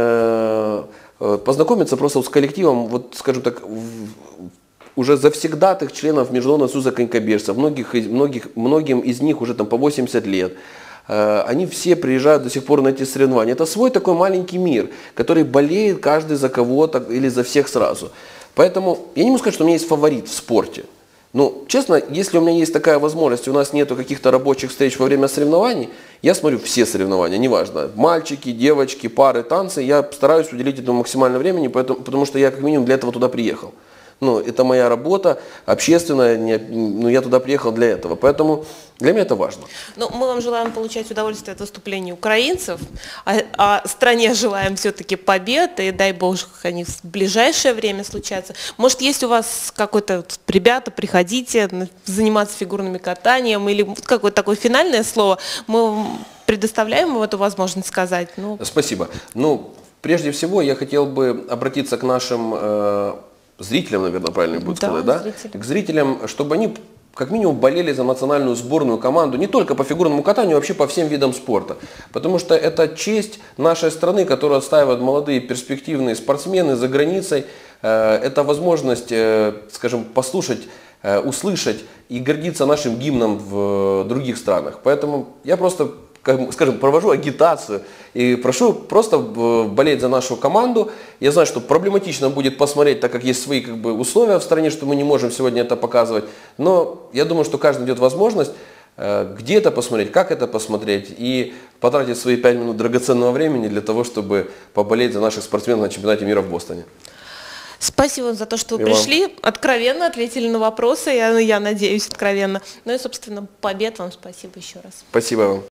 B: э, познакомиться просто с коллективом, вот, скажем так, в, уже завсегдатых членов Международного союза конькобежцев. Многих, многих, многим из них уже там по восемьдесят лет. Э, они все приезжают до сих пор на эти соревнования. Это свой такой маленький мир, который болеет каждый за кого-то или за всех сразу. Поэтому я не могу сказать, что у меня есть фаворит в спорте. Ну, честно, если у меня есть такая возможность, у нас нету каких-то рабочих встреч во время соревнований, я смотрю все соревнования, неважно, мальчики, девочки, пары, танцы, я стараюсь уделить этому максимально времени, поэтому, потому что я как минимум для этого туда приехал. Ну, это моя работа общественная, не, ну, я туда приехал для этого, поэтому для меня это важно.
A: Ну, мы вам желаем получать удовольствие от выступлений украинцев, а, а стране желаем все-таки побед, и дай бог, они в ближайшее время случатся. Может, есть у вас какой-то, ребята, приходите заниматься фигурным катанием, или какое-то такое финальное слово, мы предоставляем вам эту возможность сказать. Ну...
B: Спасибо. Ну, прежде всего, я хотел бы обратиться к нашим... Э зрителям, наверное, правильно будет
A: да,
B: сказать, да?
A: Зрители.
B: К зрителям, чтобы они как минимум болели за национальную сборную команду, не только по фигурному катанию, а вообще по всем видам спорта. Потому что это честь нашей страны, которую отстаивают молодые перспективные спортсмены за границей. Это возможность, скажем, послушать, услышать и гордиться нашим гимном в других странах. Поэтому я просто как, скажем, провожу агитацию и прошу просто болеть за нашу команду. Я знаю, что проблематично будет посмотреть, так как есть свои как бы, условия в стране, что мы не можем сегодня это показывать. Но я думаю, что каждый найдет возможность, где это посмотреть, как это посмотреть и потратить свои пять минут драгоценного времени для того, чтобы поболеть за наших спортсменов на чемпионате мира в Бостоне.
A: Спасибо вам за то, что вы
B: И
A: пришли,
B: вам.
A: откровенно ответили на вопросы, я, я надеюсь, откровенно. Ну и, собственно, побед вам спасибо еще раз.
B: Спасибо вам.